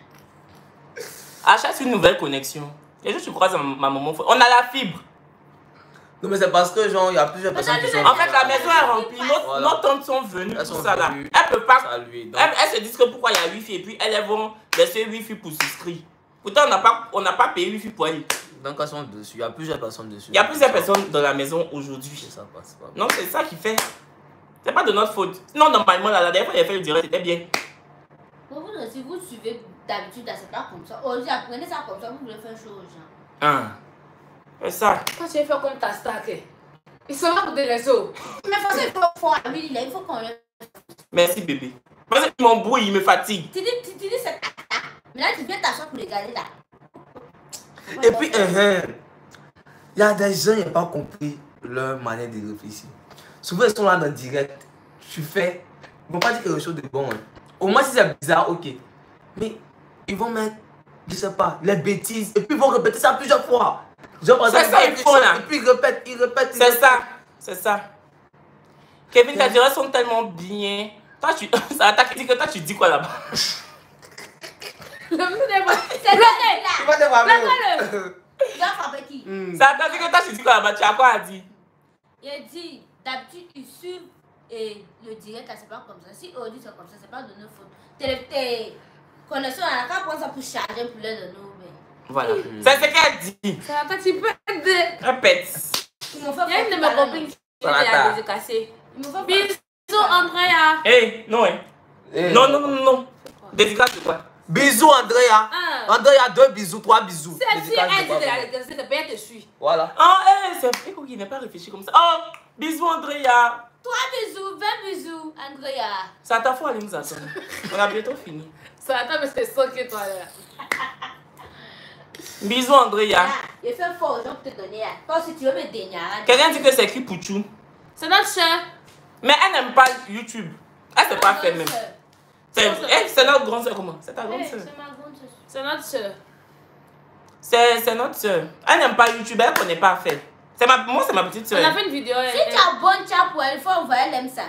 À chaque fois, une nouvelle connexion. Et je croise ma, ma maman. On a la fibre. Non, mais c'est parce que, genre, il y a plusieurs Mais personnes qui là, sont. En fait, la maison est remplie. Nos, Voilà. nos tantes sont venues Elles pour sont ça là. venues. Elles peuvent pas. Saluer. Donc, Elles, elles se disent que pourquoi il y a Wi-Fi et puis elles vont laisser Wi-Fi pour souscrire. Pourtant, on n'a pas, on n'a pas payé Wi-Fi pour elles. donc, elles sont dessus. Il y a plusieurs personnes dessus. Il y a plusieurs personnes dans la maison aujourd'hui. Ça passe pas. Non, c'est ça qui fait. C'est pas de notre faute. Non, normalement, là, la dernière fois, il a fait le direct, c'était bien. Pour vous, si vous suivez d'habitude, là, c'est pas comme ça. Aujourd'hui, apprenez ça comme ça, vous voulez faire chaud aux gens. Ah. C'est ça. Quand tu es fait comme ta stack, il se va pour des réseaux. Mais de toute façon, il faut faut lui, il il faut qu'on le. Merci, bébé. Parce qu'il m'embrouille, il me fatigue. Tu dis, tu, tu dis c'est ta ta. Mais là, tu viens t'asseoir pour regarder là. Et puis, hein, hein, il y a des gens qui n'ont pas compris leur manière de réfléchir. Souvent, ils sont là dans le direct. Tu fais. Ils ne vont pas dire quelque chose de bon. Hein. Au moins, si c'est bizarre, ok. Mais ils vont mettre, je sais pas, les bêtises. Et puis, ils vont répéter ça plusieurs fois. Genre, par C'est exemple, ça, ils ils font font, là. Et puis, ils répètent, ils répètent. ils C'est répètent. ça. C'est ça. Kevin, tes directs sont tellement bien. Toi, tu. Ça attaque, dit que toi, tu dis quoi là-bas? Le monde est pas. C'est vrai, là. Tu vas te voir, Blague-le. Tu vas frapper qui? Hmm. Ça attaque, dit que toi, tu dis quoi là-bas? Tu as quoi à dire? Il a dit, d'habitude, ils suivent et le direct, là, c'est pas comme ça. Si Audi, c'est comme ça, c'est pas de nos fautes. Tes, tes connexions, on a qu'à prendre ça pour charger pour les de nous. Mais Voilà. C'est ce qu'elle dit. Ça va, tu peux aider. Répète. ils m'ont fait Il y a une de mes copines qui Voilà, est t'as. à dédicacer. Ils m'ont fait Bisous, Andrea. Hé, non, hein. Eh. Non, non, non, non. Dédicace de quoi? Bisous, Andrea. Ah. Andrea, deux bisous, trois bisous. Si Dédicace de elle dit quoi, de la vraiment. dédicacer, de payer, te suit. Voilà. Ah, hé, c'est Écoute, il n'est pas réfléchi comme ça. Oh, bisous, Andrea. trois bisous, vingt bisous, Andrea. C'est à ta fois, allez nous attendre. On a bientôt fini. Ça attend, mais c'est ça que toi là. Bisous, Andrea. Ah, il fait fort aux gens pour te donner. Là. Toi aussi, tu veux me dénier. Quelqu'un dit que c'est qui Pouchou? C'est notre cher. Mais elle n'aime pas YouTube. Elle s'est pas fait même. C'est eh, c'est notre grande soeur, comment? C'est ta grande soeur. C'est ma grande soeur. C'est notre soeur. C'est c'est notre soeur. Elle n'aime pas YouTube, elle ne connaît pas faire. C'est ma, moi, c'est ma petite On a soeur. fait une vidéo. Si tu as bon chat pour elle, il faut envoyer, elle aime ça.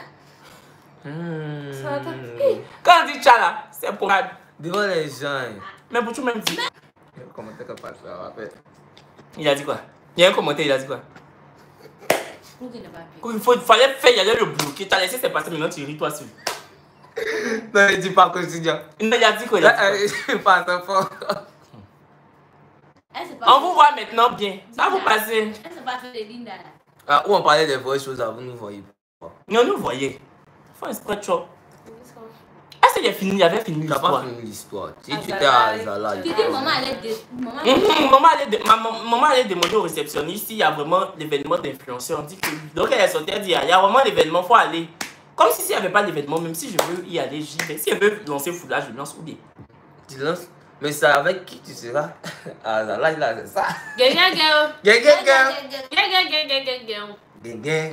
Hmm. Ça attend. Quand on dit tchala, c'est pour elle. Devant les gens. hein. Mais Pouchou même dit. Comment t'as capable de faire après? Il a dit quoi? Il y a un commentaire, il a dit quoi? Pour qu'il ne va plus. Quand il faut, il fallait faire, il allait le bloquer. Tu as laissé c'est passer, maintenant tu ris toi sur. Non, il dit pas quotidien. Non, il a dit quoi? Il a dit quoi? Il pas trop fort. Elle, c'est pas. On vous voit maintenant bien. Ça va vous passer. Elle, c'est pas fait de Linda là. Ah, où on parlait des vraies choses, là, vous nous voyez pas. Non, nous voyez. Faut un spread shop. Est-ce qu'il a fini? Il avait fini Tu n'as pas l'histoire. fini l'histoire. Si Ah, tu ça étais va, à oui. Zala, Tu il dis, faut- maman, elle est de. Maman, Mhm, maman, allait de- ma- ma- maman allait demander au réceptionniste s'il y a vraiment l'événement d'influenceur. On dit que oui. Donc elle est sortie, elle dit il y a vraiment l'événement, il faut aller. Comme si s'il n'y avait pas d'événement, même si je veux y aller, j'y vais. Si elle veut lancer foulage, je lance ou bien. Tu lances. Mais c'est avec qui tu seras? À Zala, là, c'est ça. Gang, gang, gang. Gang, gang, gang. Gang, gang, gang, gang, gang, gang. Gang, gang.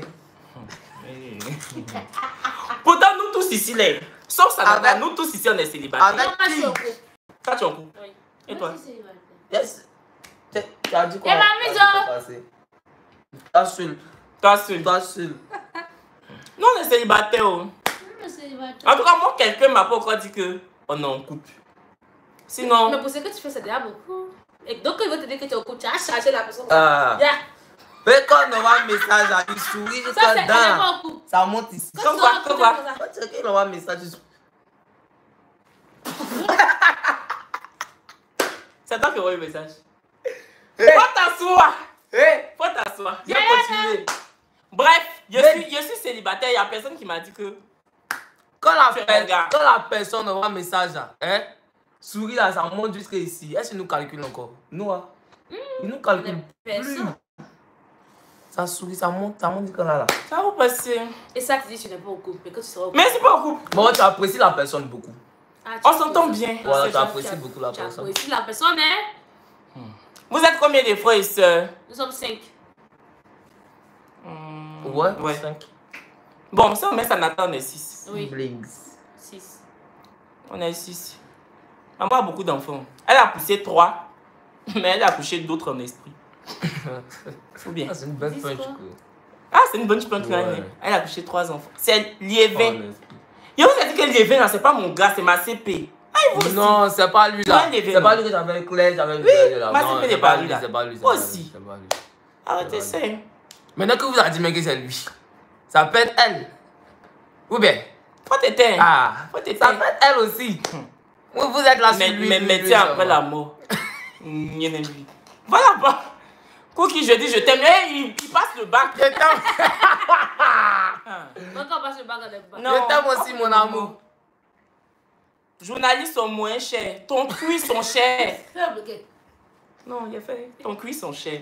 Pourtant, nous tous ici, là, sauf ça, Avec- nous tous ici, on est célibataires. Avec Non, moi, je qui? suis au couple. Toi, tu es en couple. Oui. Et toi? Yes. Tu tu as dit quoi? Et ma maison. Toi seul. Toi seul. Toi seul. Nous, on est célibataires. oh. En tout cas, moi, quelqu'un m'a pas encore dit que on est en couple. Sinon, Mais pour ce que tu fais, c'est déjà beaucoup. Et donc, il va te dire que tu es au couple, tu as chargé la personne. Ah. Yeah. Mais quand on envoie un message, là, il sourit Ça, jusqu'à c'est elle est pas dedans. au couple. Ça monte ici. Quand Comme tu quoi, vas au comme couple, quoi. c'est comme ça. Quand tu sais qu'il envoie un message, il sourit. C'est toi qui envoie le message. Hey. Faut t'asseoir. Hé, Faut t'asseoir. viens continuer. Bref, je Mais- suis, je suis célibataire. Il n'y a personne qui m'a dit que. Quand la, Tu per- regardes. quand la personne envoie un message, là, hein, souris là, ça monte jusqu'ici. Est-ce qu'il nous calcule encore? Nous, hein? Il nous calcule Les plus. personnes. Ça sourit, ça monte, ça monte jusqu'à là, là. Ça va vous passer. Et ça, tu dis, tu n'es pas au couple. Mais quand tu seras au couple. Merci beaucoup. Bon, tu apprécies la personne beaucoup. Ah, tu On apprécies. s'entend bien. Voilà, C'est tu ça. apprécies beaucoup la Tu personne. apprécies la personne, hein? Vous êtes combien de frères et sœurs? Nous sommes cinq. Hmm, Ouais, ouais. cinq. Bon, si on met ça, Nathan, on est six. Oui. Blings. Six. On est six. Maman a beaucoup d'enfants. Elle a poussé trois, mais elle a couché d'autres en esprit. Faut bien. Ah, c'est une belle Dis punch. quoi? quoi. Ah, c'est une bonne punchline. Ouais. Elle a couché trois enfants. C'est Liévin. Oh, l'esprit. Je vous ai dit que Liévin, là, c'est pas mon gars, c'est ma C P. Ah, il vous aussi. Non, c'est pas lui là. Ouais, les C'est vélos. pas lui que j'avais Claire, j'avais Oui, Claire, là. moi, Non, c'est fait c'est des pas paris, lui, là. c'est pas lui. c'est Moi pas lui, aussi. c'est pas lui. Arrêtez ça. hein. Maintenant que vous avez dit mais que c'est lui, ça peut être elle. Ou bien, Faut t'éteindre. ah, Faut ça t'éteindre. peut être elle aussi. Vous, vous êtes là Mais, sur lui. mais, lui, mais lui, tiens, ça après va. la mort. N'y en a lui. Voilà pas. Cookie, je dis je t'aime. Eh, il, il passe le bac. Je t'aime. Ah. Quand on passe le bac, on est pas. Non. Je t'aime aussi, mon amour. Journalistes sont moins chers. Ton cuit sont chers. Très bloqué. Non, il a fait. Ton cuit sont chers.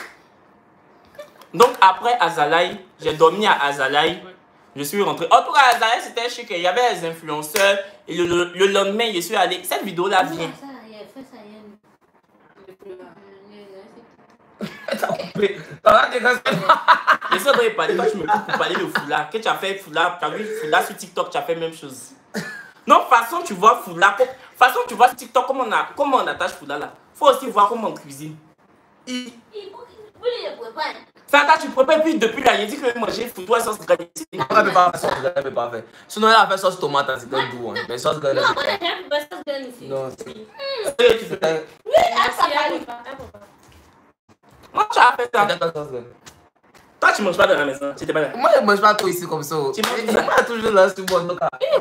Donc après Azalaï, j'ai dormi à Azalaï. Je suis rentré. En tout cas, Azalaï, c'était chic. Il y avait les influenceurs. Et le, le, le lendemain, je suis allé. Cette vidéo-là vient. Ça, il a fait ça, il y a une- Ça va, t'es comme ça. Je suis en train de parler. Quand tu me coupes pour parler de foulard, que tu as fait foulard, tu as vu foulard sur TikTok, tu as fait la même chose. Non, façon, tu vois foulard. comme- Façon, tu vois sur TikTok comment on, a, comment on attache foulard là. Faut aussi voir comment on cuisine. Il vous les préparez. Ça, tu prépares, puis depuis là, il dit que manger foulard sauce granite. Elle peut pas faire sauce, elle peut pas faire. Sinon, elle a fait sauce tomate, hein, c'était doux. Hein. Mais sauce grenade. Non, moi, j'ai rien pour ça, c'est ici. Non, c'est. Tu fais- C'était Oui, ah, ça Merci, va elle aller. peut pas, elle peut pas. Moi, tu as fait ça. c'était pas sauce grenade. Toi, tu manges pas dans la maison. Tu n'étais pas là. Moi, je mange pas trop ici comme ça. Tu manges- Je mange toujours là sur moi. Donc,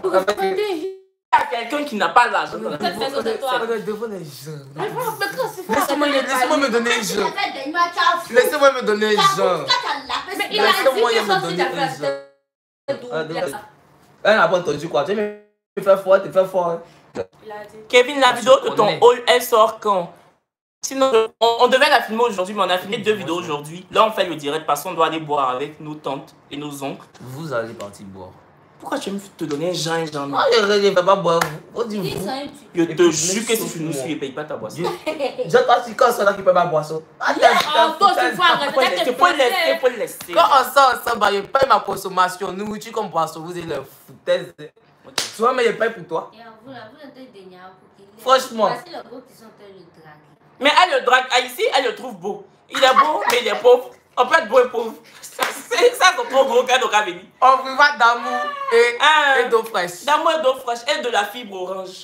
Il y a quelqu'un qui n'a pas l'argent dans la Peut-être maison. fais ça de toi. devant les gens. Mais voilà, mais quand c'est Laissez-moi laissez-moi me donner un Il jeu. a fait des matchs à fou. Laissez-moi me donner un Quand jeu. t'as la Mais peste, il a dit Laissez-moi que me ça donner aussi, un t'as jeu. fait Ah, double. donc, elle n'a pas entendu quoi. Tu me fais fort, tu fais fort. hein. Il a dit. Kevin, la On vidéo se de ton connaît. haul, elle sort quand? Sinon, on, on devait la filmer aujourd'hui, mais on a filmé deux vidéos aujourd'hui. Là, on fait le direct parce qu'on doit aller boire avec nos tantes et nos oncles. Vous allez partir boire. Pourquoi tu aimes te donner un genre, un genre? Moi, je ne vais pas boire. Vous dites Ils vous. sont un petit. Je Et te puis, jure mec, que si sauf tu nous moi. suis, ne paye pas ta boisson. Je toi, c'est quand ceux-là qui peuvent pas boire ça. Ah, Ah, toi, tu faut arrêter Faut de laisser, te faut laisser, placer. faut laisser. Quand on sort ensemble, bah, je paye ma consommation. Nourriture comme boisson, vous êtes le foutaise. Tu vois, mais je paye pour toi. Et vous, là, vous êtes des niais pour qu'il ait- Franchement. Parce que les gars qui sont en train de le draguer. Mais elle le drague. Ah, ici, elle le trouve beau. Il est beau, mais il est pauvre. On peut être beau et pauvre. Ça, c'est ça, c'est trop gros cadeau qu'a venu. On vivra d'amour et, Ah. et d'eau fraîche. D'amour et d'eau fraîche et de la fibre orange.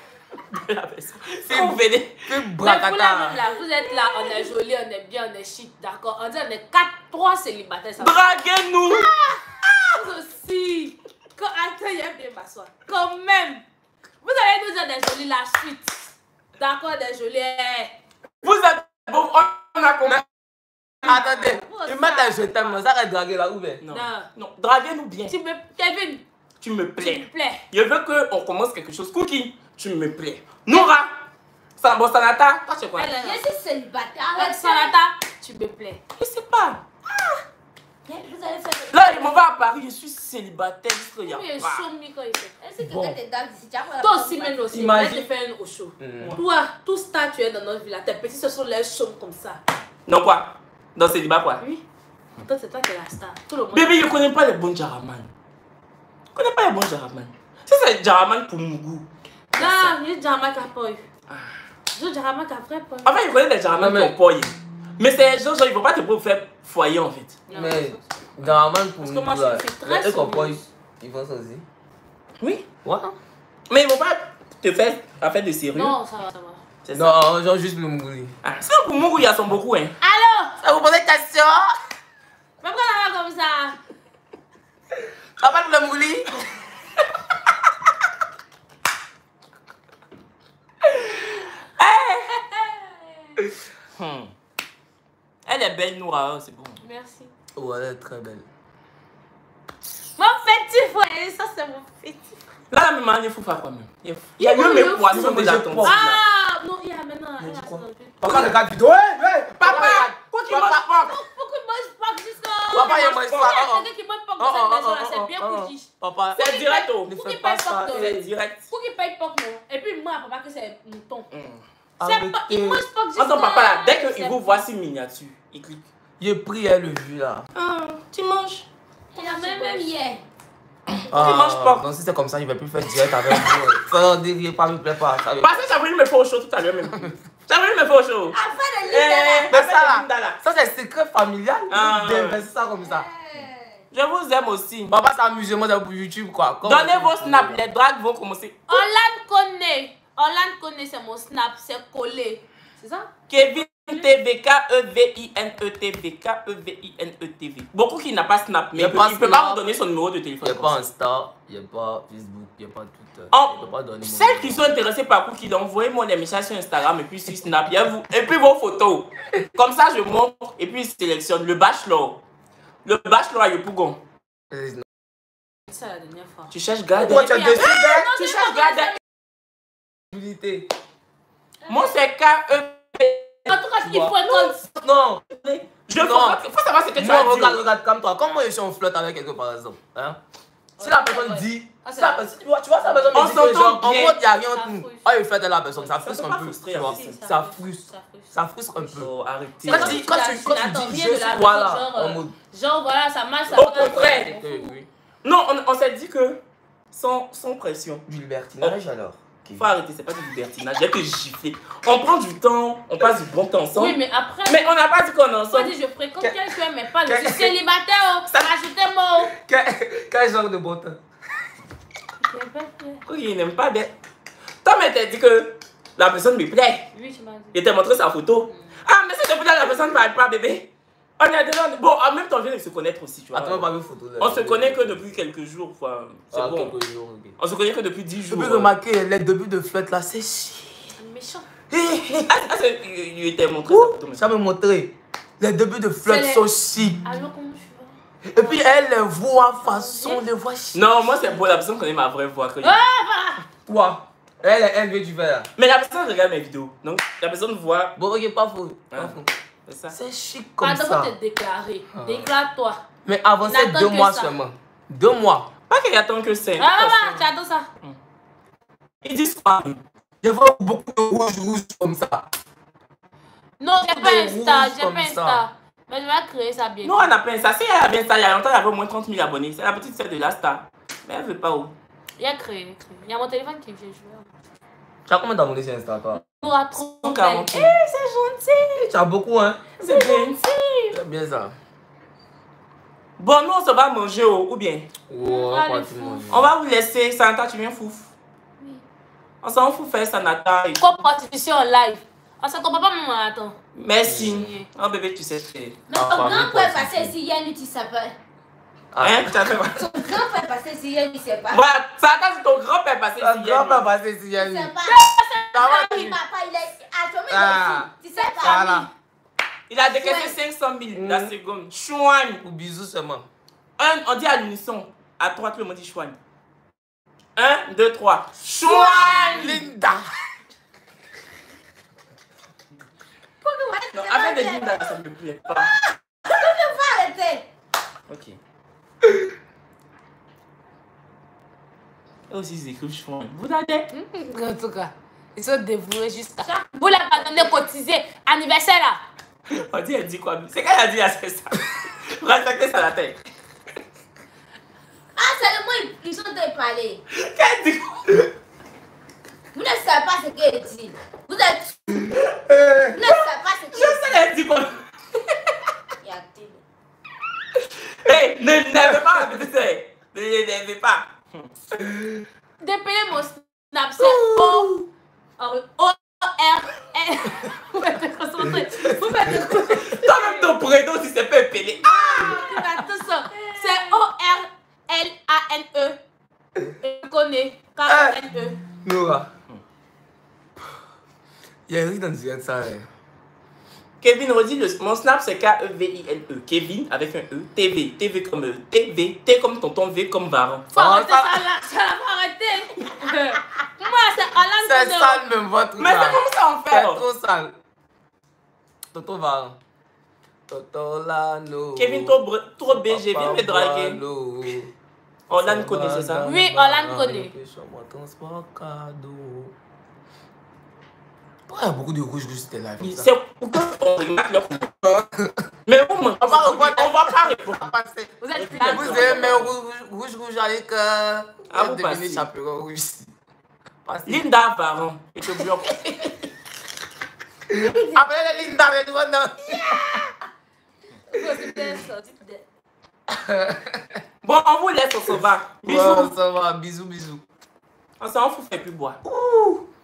De la personne. Si vous venez. Que Mais vous, là, même bracata. là, vous êtes là, on est joli, on est bien, on est chic, d'accord. On dit on est quatre, trois célibataires. Ça va. Draguez-nous. Vous aussi. Quand, attends, il y a bien m'asseoir. Quand même. Vous allez nous dire des jolis la suite. D'accord, des jolis. eh. Vous êtes beau. On a compris. Attendez, Oh, il ça. met un je t'aime, ça va draguer là où bien. Non. Non. Non. Draguez-nous bien. Tu me, Kevin, Tu me tu plais. me plais. Je veux qu'on commence quelque chose. Cookie, tu me plais. Noura. Sam- bon, Sanata, toi, c'est quoi? Elle Je est suis célibataire. là. Arrête ça. Sanata, tu me plais. Je sais pas. Vous allez faire. Là, il m'en va à Paris. Je suis célibataire. Il y a Oui, pas. chaud, mi, quand il fait. Est-ce que Bon. quelqu'un te drague ici? Tu as quoi, la Toi porte aussi, du même bâtiment? aussi. Imagine. Moi, je fais un au chaud. Mm. Toi, tout ça, tu es dans notre villa. Tes petits, ce sont les chauds comme ça. Non, quoi? Dans célibat, quoi? Oui. Toi, c'est toi qui es la star. Tout le monde. Bébé, je connais pas les bons Jaraman. Je connais pas les bons Jaraman. Si c'est Jaraman pour Mougou. Non, il y a Jarama qui a pas eu. Je Jarama qui a vrai pas eu. En fait, je connais des Jaraman Non, mais- pour Poy. Mais c'est les gens, genre, ils vont pas te pour faire foyer, en fait. Non, Mais dans la main pour Parce que nous, moi, je là, suis très les comprends, soumise. ils font ça aussi. Oui. Ouais. Mais ils vont pas te faire affaire de sérieux. Non, ça va, ça va. C'est ça. Non, genre juste le mouli. Ah, c'est pour Mougou, il y a son beaucoup, hein. Allô? Ça vous pose des questions? Mais pourquoi on va comme ça? Ça va le mouli? Elle est belle, Noura, c'est bon. Merci. Ouais, elle est très belle. Mon petit frère, ça c'est mon petit frère. Là, la maman, il faut faire quoi même? Il y a eu mes poissons déjà tombés. Ah, non, il y a maintenant. il y a maintenant. Papa, regarde vidéo. Ouais, ouais. Papa, pourquoi tu manges pas? Pourquoi il mange pas jusqu'à. Papa, il mange pas. Quelqu'un qui mange pas dans cette maison-là, c'est bien couchiche. Papa, C'est direct, oh. Pour qu'il paye pas, C'est direct. Pour qu'il paye pas, non. Et puis moi, papa, que c'est mouton. arrêtez. C'est pas. Il mange pas jusqu'à. Attends, papa, là, dès qu'il vous voit si miniature, il clique. J'ai pris elle le jus là. Ah, tu manges. Il a même même hier. Ah, mange pas. donc si c'est comme ça, il va plus faire direct avec vous. Ça ne dit pas, me plaît pas. Ça veut- Parce que j'avais voulu me faire au chaud tout à l'heure même. J'avais voulu me faire au chaud. Après le Eh, livre Mais après ça le Linda, là, ça c'est secret familial. Ah. C'est ça comme ça. Je vous aime aussi. Papa, c'est amusement c'est pour YouTube quoi. Comment Donnez tu- vos snaps, les dragues vont commencer. Orlane connaît. Orlane connaît, c'est mon snap, c'est collé. C'est ça? Kevin T V, K E V I N E T V, K E V I N E T V. Beaucoup qui n'a pas Snap, mais Y a il peut, pas il peut Snap. pas vous donner son numéro de Il téléphone. n'y a pas Insta, il n'y a pas Facebook, il n'y a pas Twitter. Oh, Il peut pas donner mon celles numéro. qui sont intéressées par Cookie, envoyez-moi des messages sur Instagram et puis sur Snap. Il y a vous, et puis vos photos. Comme ça, je montre et puis je sélectionne le bachelor. Le bachelor à Yopougon. Euh, non. C'est ça la dernière fois. Tu cherches garde. Pourquoi tu as puis après- décidé Non, Tu c'est cherches pas garde. d'habilité? Moi, c'est K E V. En tout cas, il faut être. Non. Je Non. faut, faut savoir ce que tu Moi, as dit. regarde, regarde, comme toi. Comment je suis en flotte avec quelqu'un par exemple? Hein? Si la personne dit. Ah, c'est si la vrai. personne- tu vois, tu vois, si la personne On me dit que genre, s'entend en bien. mode, il n'y a rien Ça entre nous. frustre. Ah, il flotte à la personne, ça frustre peut un pas peu. frustrer, Tu vois, hein. Si, ça frustre. Ça frustre. Ça frustre un peu. Oh, arrêtez. Quand tu, quand tu, quand tu n'attends dis rien je de suis la voilà, personne, genre, en euh, mode. Genre, voilà, ça marche, ça Au marche. contraire. Oui, oui. Non, on, on s'est dit que sans, sans pression. Du libertinage alors. Faut arrêter, c'est pas du libertinage. Il y a que gifler. On prend du temps, on passe du bon temps ensemble. Oui, mais après. Mais on n'a pas dit qu'on est Moi, ensemble. je fréquente Que- quelqu'un, mais pas. Je que- suis célibataire. Ça- Ajoutez-moi. Quel, quel genre de bon temps? Oui, il n'aime pas bien. Toi, mais t'as dit que la personne me plaît. Oui, tu m'as dit. Il t'a montré sa photo. Ah, mais c'est depuis là, la personne ne parle pas, bébé. On est déjà. Bon, en même temps, on vient de se connaître aussi, tu vois. Attends, pas vu photo. là. On se connaît que depuis quelques jours, quoi. C'est Ah, bon. quelques jours, ok. On se connaît que depuis dix Je jours. peux remarquer les débuts de flotte là, c'est chiant. Méchant. Ah, ah, c'est- il il t'a montré sa photo. mais- Ça me montrer. Les débuts de flotte C'est les- sont chic. Allô, comment tu vas? Et puis elle, les voix façon, les voix chic. Non, moi, c'est bon, la personne connaît ma vraie voix. que- Toi, elle, elle veut du verre. Mais la personne regarde mes vidéos. Donc, la personne voit. Bon, ok, pas faux. Pas Ah. faux. C'est ça. C'est chic comme Pardon, ça. faut te déclarer. Ah. Déclare-toi. Mais avant c'est N'attends deux que mois ça. seulement. Deux mois. Pas qu'il attend que cinq. Ah, maman, tu attends ça. Ils disent pas. Je vois beaucoup de rouge, rouge comme ça. Non, j'ai pas Des Insta, rouges j'ai comme pas ça. Insta. Mais je vais créer ça bientôt. Non, on a pas ça. Si elle avait ça il y a longtemps, elle avait au moins trente mille abonnés. C'est la petite sœur de la star. Mais elle veut pas où. Il y a créé, il y a créé. Il y a mon téléphone qui me fait jouer. Tu as combien d'abonnés sur Insta, toi? Pour à trop. cent quarante. Eh, c'est gentil. Tu as beaucoup, hein? C'est bien. C'est bien ça. Bon, nous, on se va manger oh, ou bien. Oh, Ah, quoi, le tu fou. manges. On va vous laisser. Sanata, tu viens fouf. Oui. On s'en fout faire Sanata. et- Co-participation en live. On se comprend pas, maman, attends. Merci. Oh bébé, tu sais faire. Mais Ah, ton famille grand-père positive. passait ici hier, lui, tu sais pas. Hein? Tu as fait quoi? Ton grand-père passait ici hier, lui, tu sais pas. Voilà, Sanata, c'est ton grand-père passé Un ici. hier, grand-père non? passé ici, Tu Yannick. sais pas. Ça va, Ah oui, tu- papa, il est assommé Ah. ici. Tu sais pas. Voilà. Il a décaissé Ouais. cinq cent mille Mm. la seconde. Chouane. Pour bisous seulement. Un, on dit à l'unisson. À trois, tout le monde dit chouane. Un, deux, trois. Chouane. Linda. Pourquoi Non, tu avec des sais lignes, ça me plaît pas. pas arrêter? Ok. Eux aussi, ils écrivent chouane. Vous avez? En tout cas, ils sont dévoués jusqu'à ça. Vous l'avez pas donné cotiser. Anniversaire là. On dit, elle dit quoi? C'est qu'elle a dit, elle c'est ça. Respectez ça la tête. Ah, seulement, ils, ils sont en train de parler. Qu'elle dit quoi? Vous ne savez pas ce qu'elle dit. Vous êtes. Vous ne savez pas ce Je qu'elle sais, elle dit quoi? dit. Il y a télé. Hé, ne n'aimez pas la petite sœur. Ne n'aimez pas. Dépêchez mon snap, c'est O. O R L. Vous faites te concentrer. Vous faites te concentrer. Toi-même, ton prénom, si c'est pas épelé. Ah! Tout ça. C'est O R L A N E. Je connais. K A N E. Nora. Il y a rien dans direct ça. hein. Kevin, redis le. Mon snap c'est K E V I N E. Kevin avec un E. T V. T V comme E. T V. T comme tonton, V comme Varan. Faut arrêter ça là. Ça va arrêter. Moi, c'est Alan. C'est sale, même votre truc. Mais c'est comme ça on C'est fait. trop sale. Toto Varan. Toto Lano. Kevin, trop, br- trop B G, viens me draguer. Orlan connaît, c'est ça? Oui, Orlan connaît. Pourquoi il y a beaucoup de rouge rouge c'était live comme ça? C'est pourquoi on remarque leur mais on va pas répondre. On va pas répondre. Vous êtes Vous là. avez mis rouge rouge rouge avec euh, Ah, vous devinez passez. chaperon rouge. Passez. Linda Varan, je te bloque. Après les Linda, les doigts non. Bon, on vous laisse, on se va. Bisous. Bisous. Ça va, bisous, bisous. On s'en fout, fait plus boire. Ouh.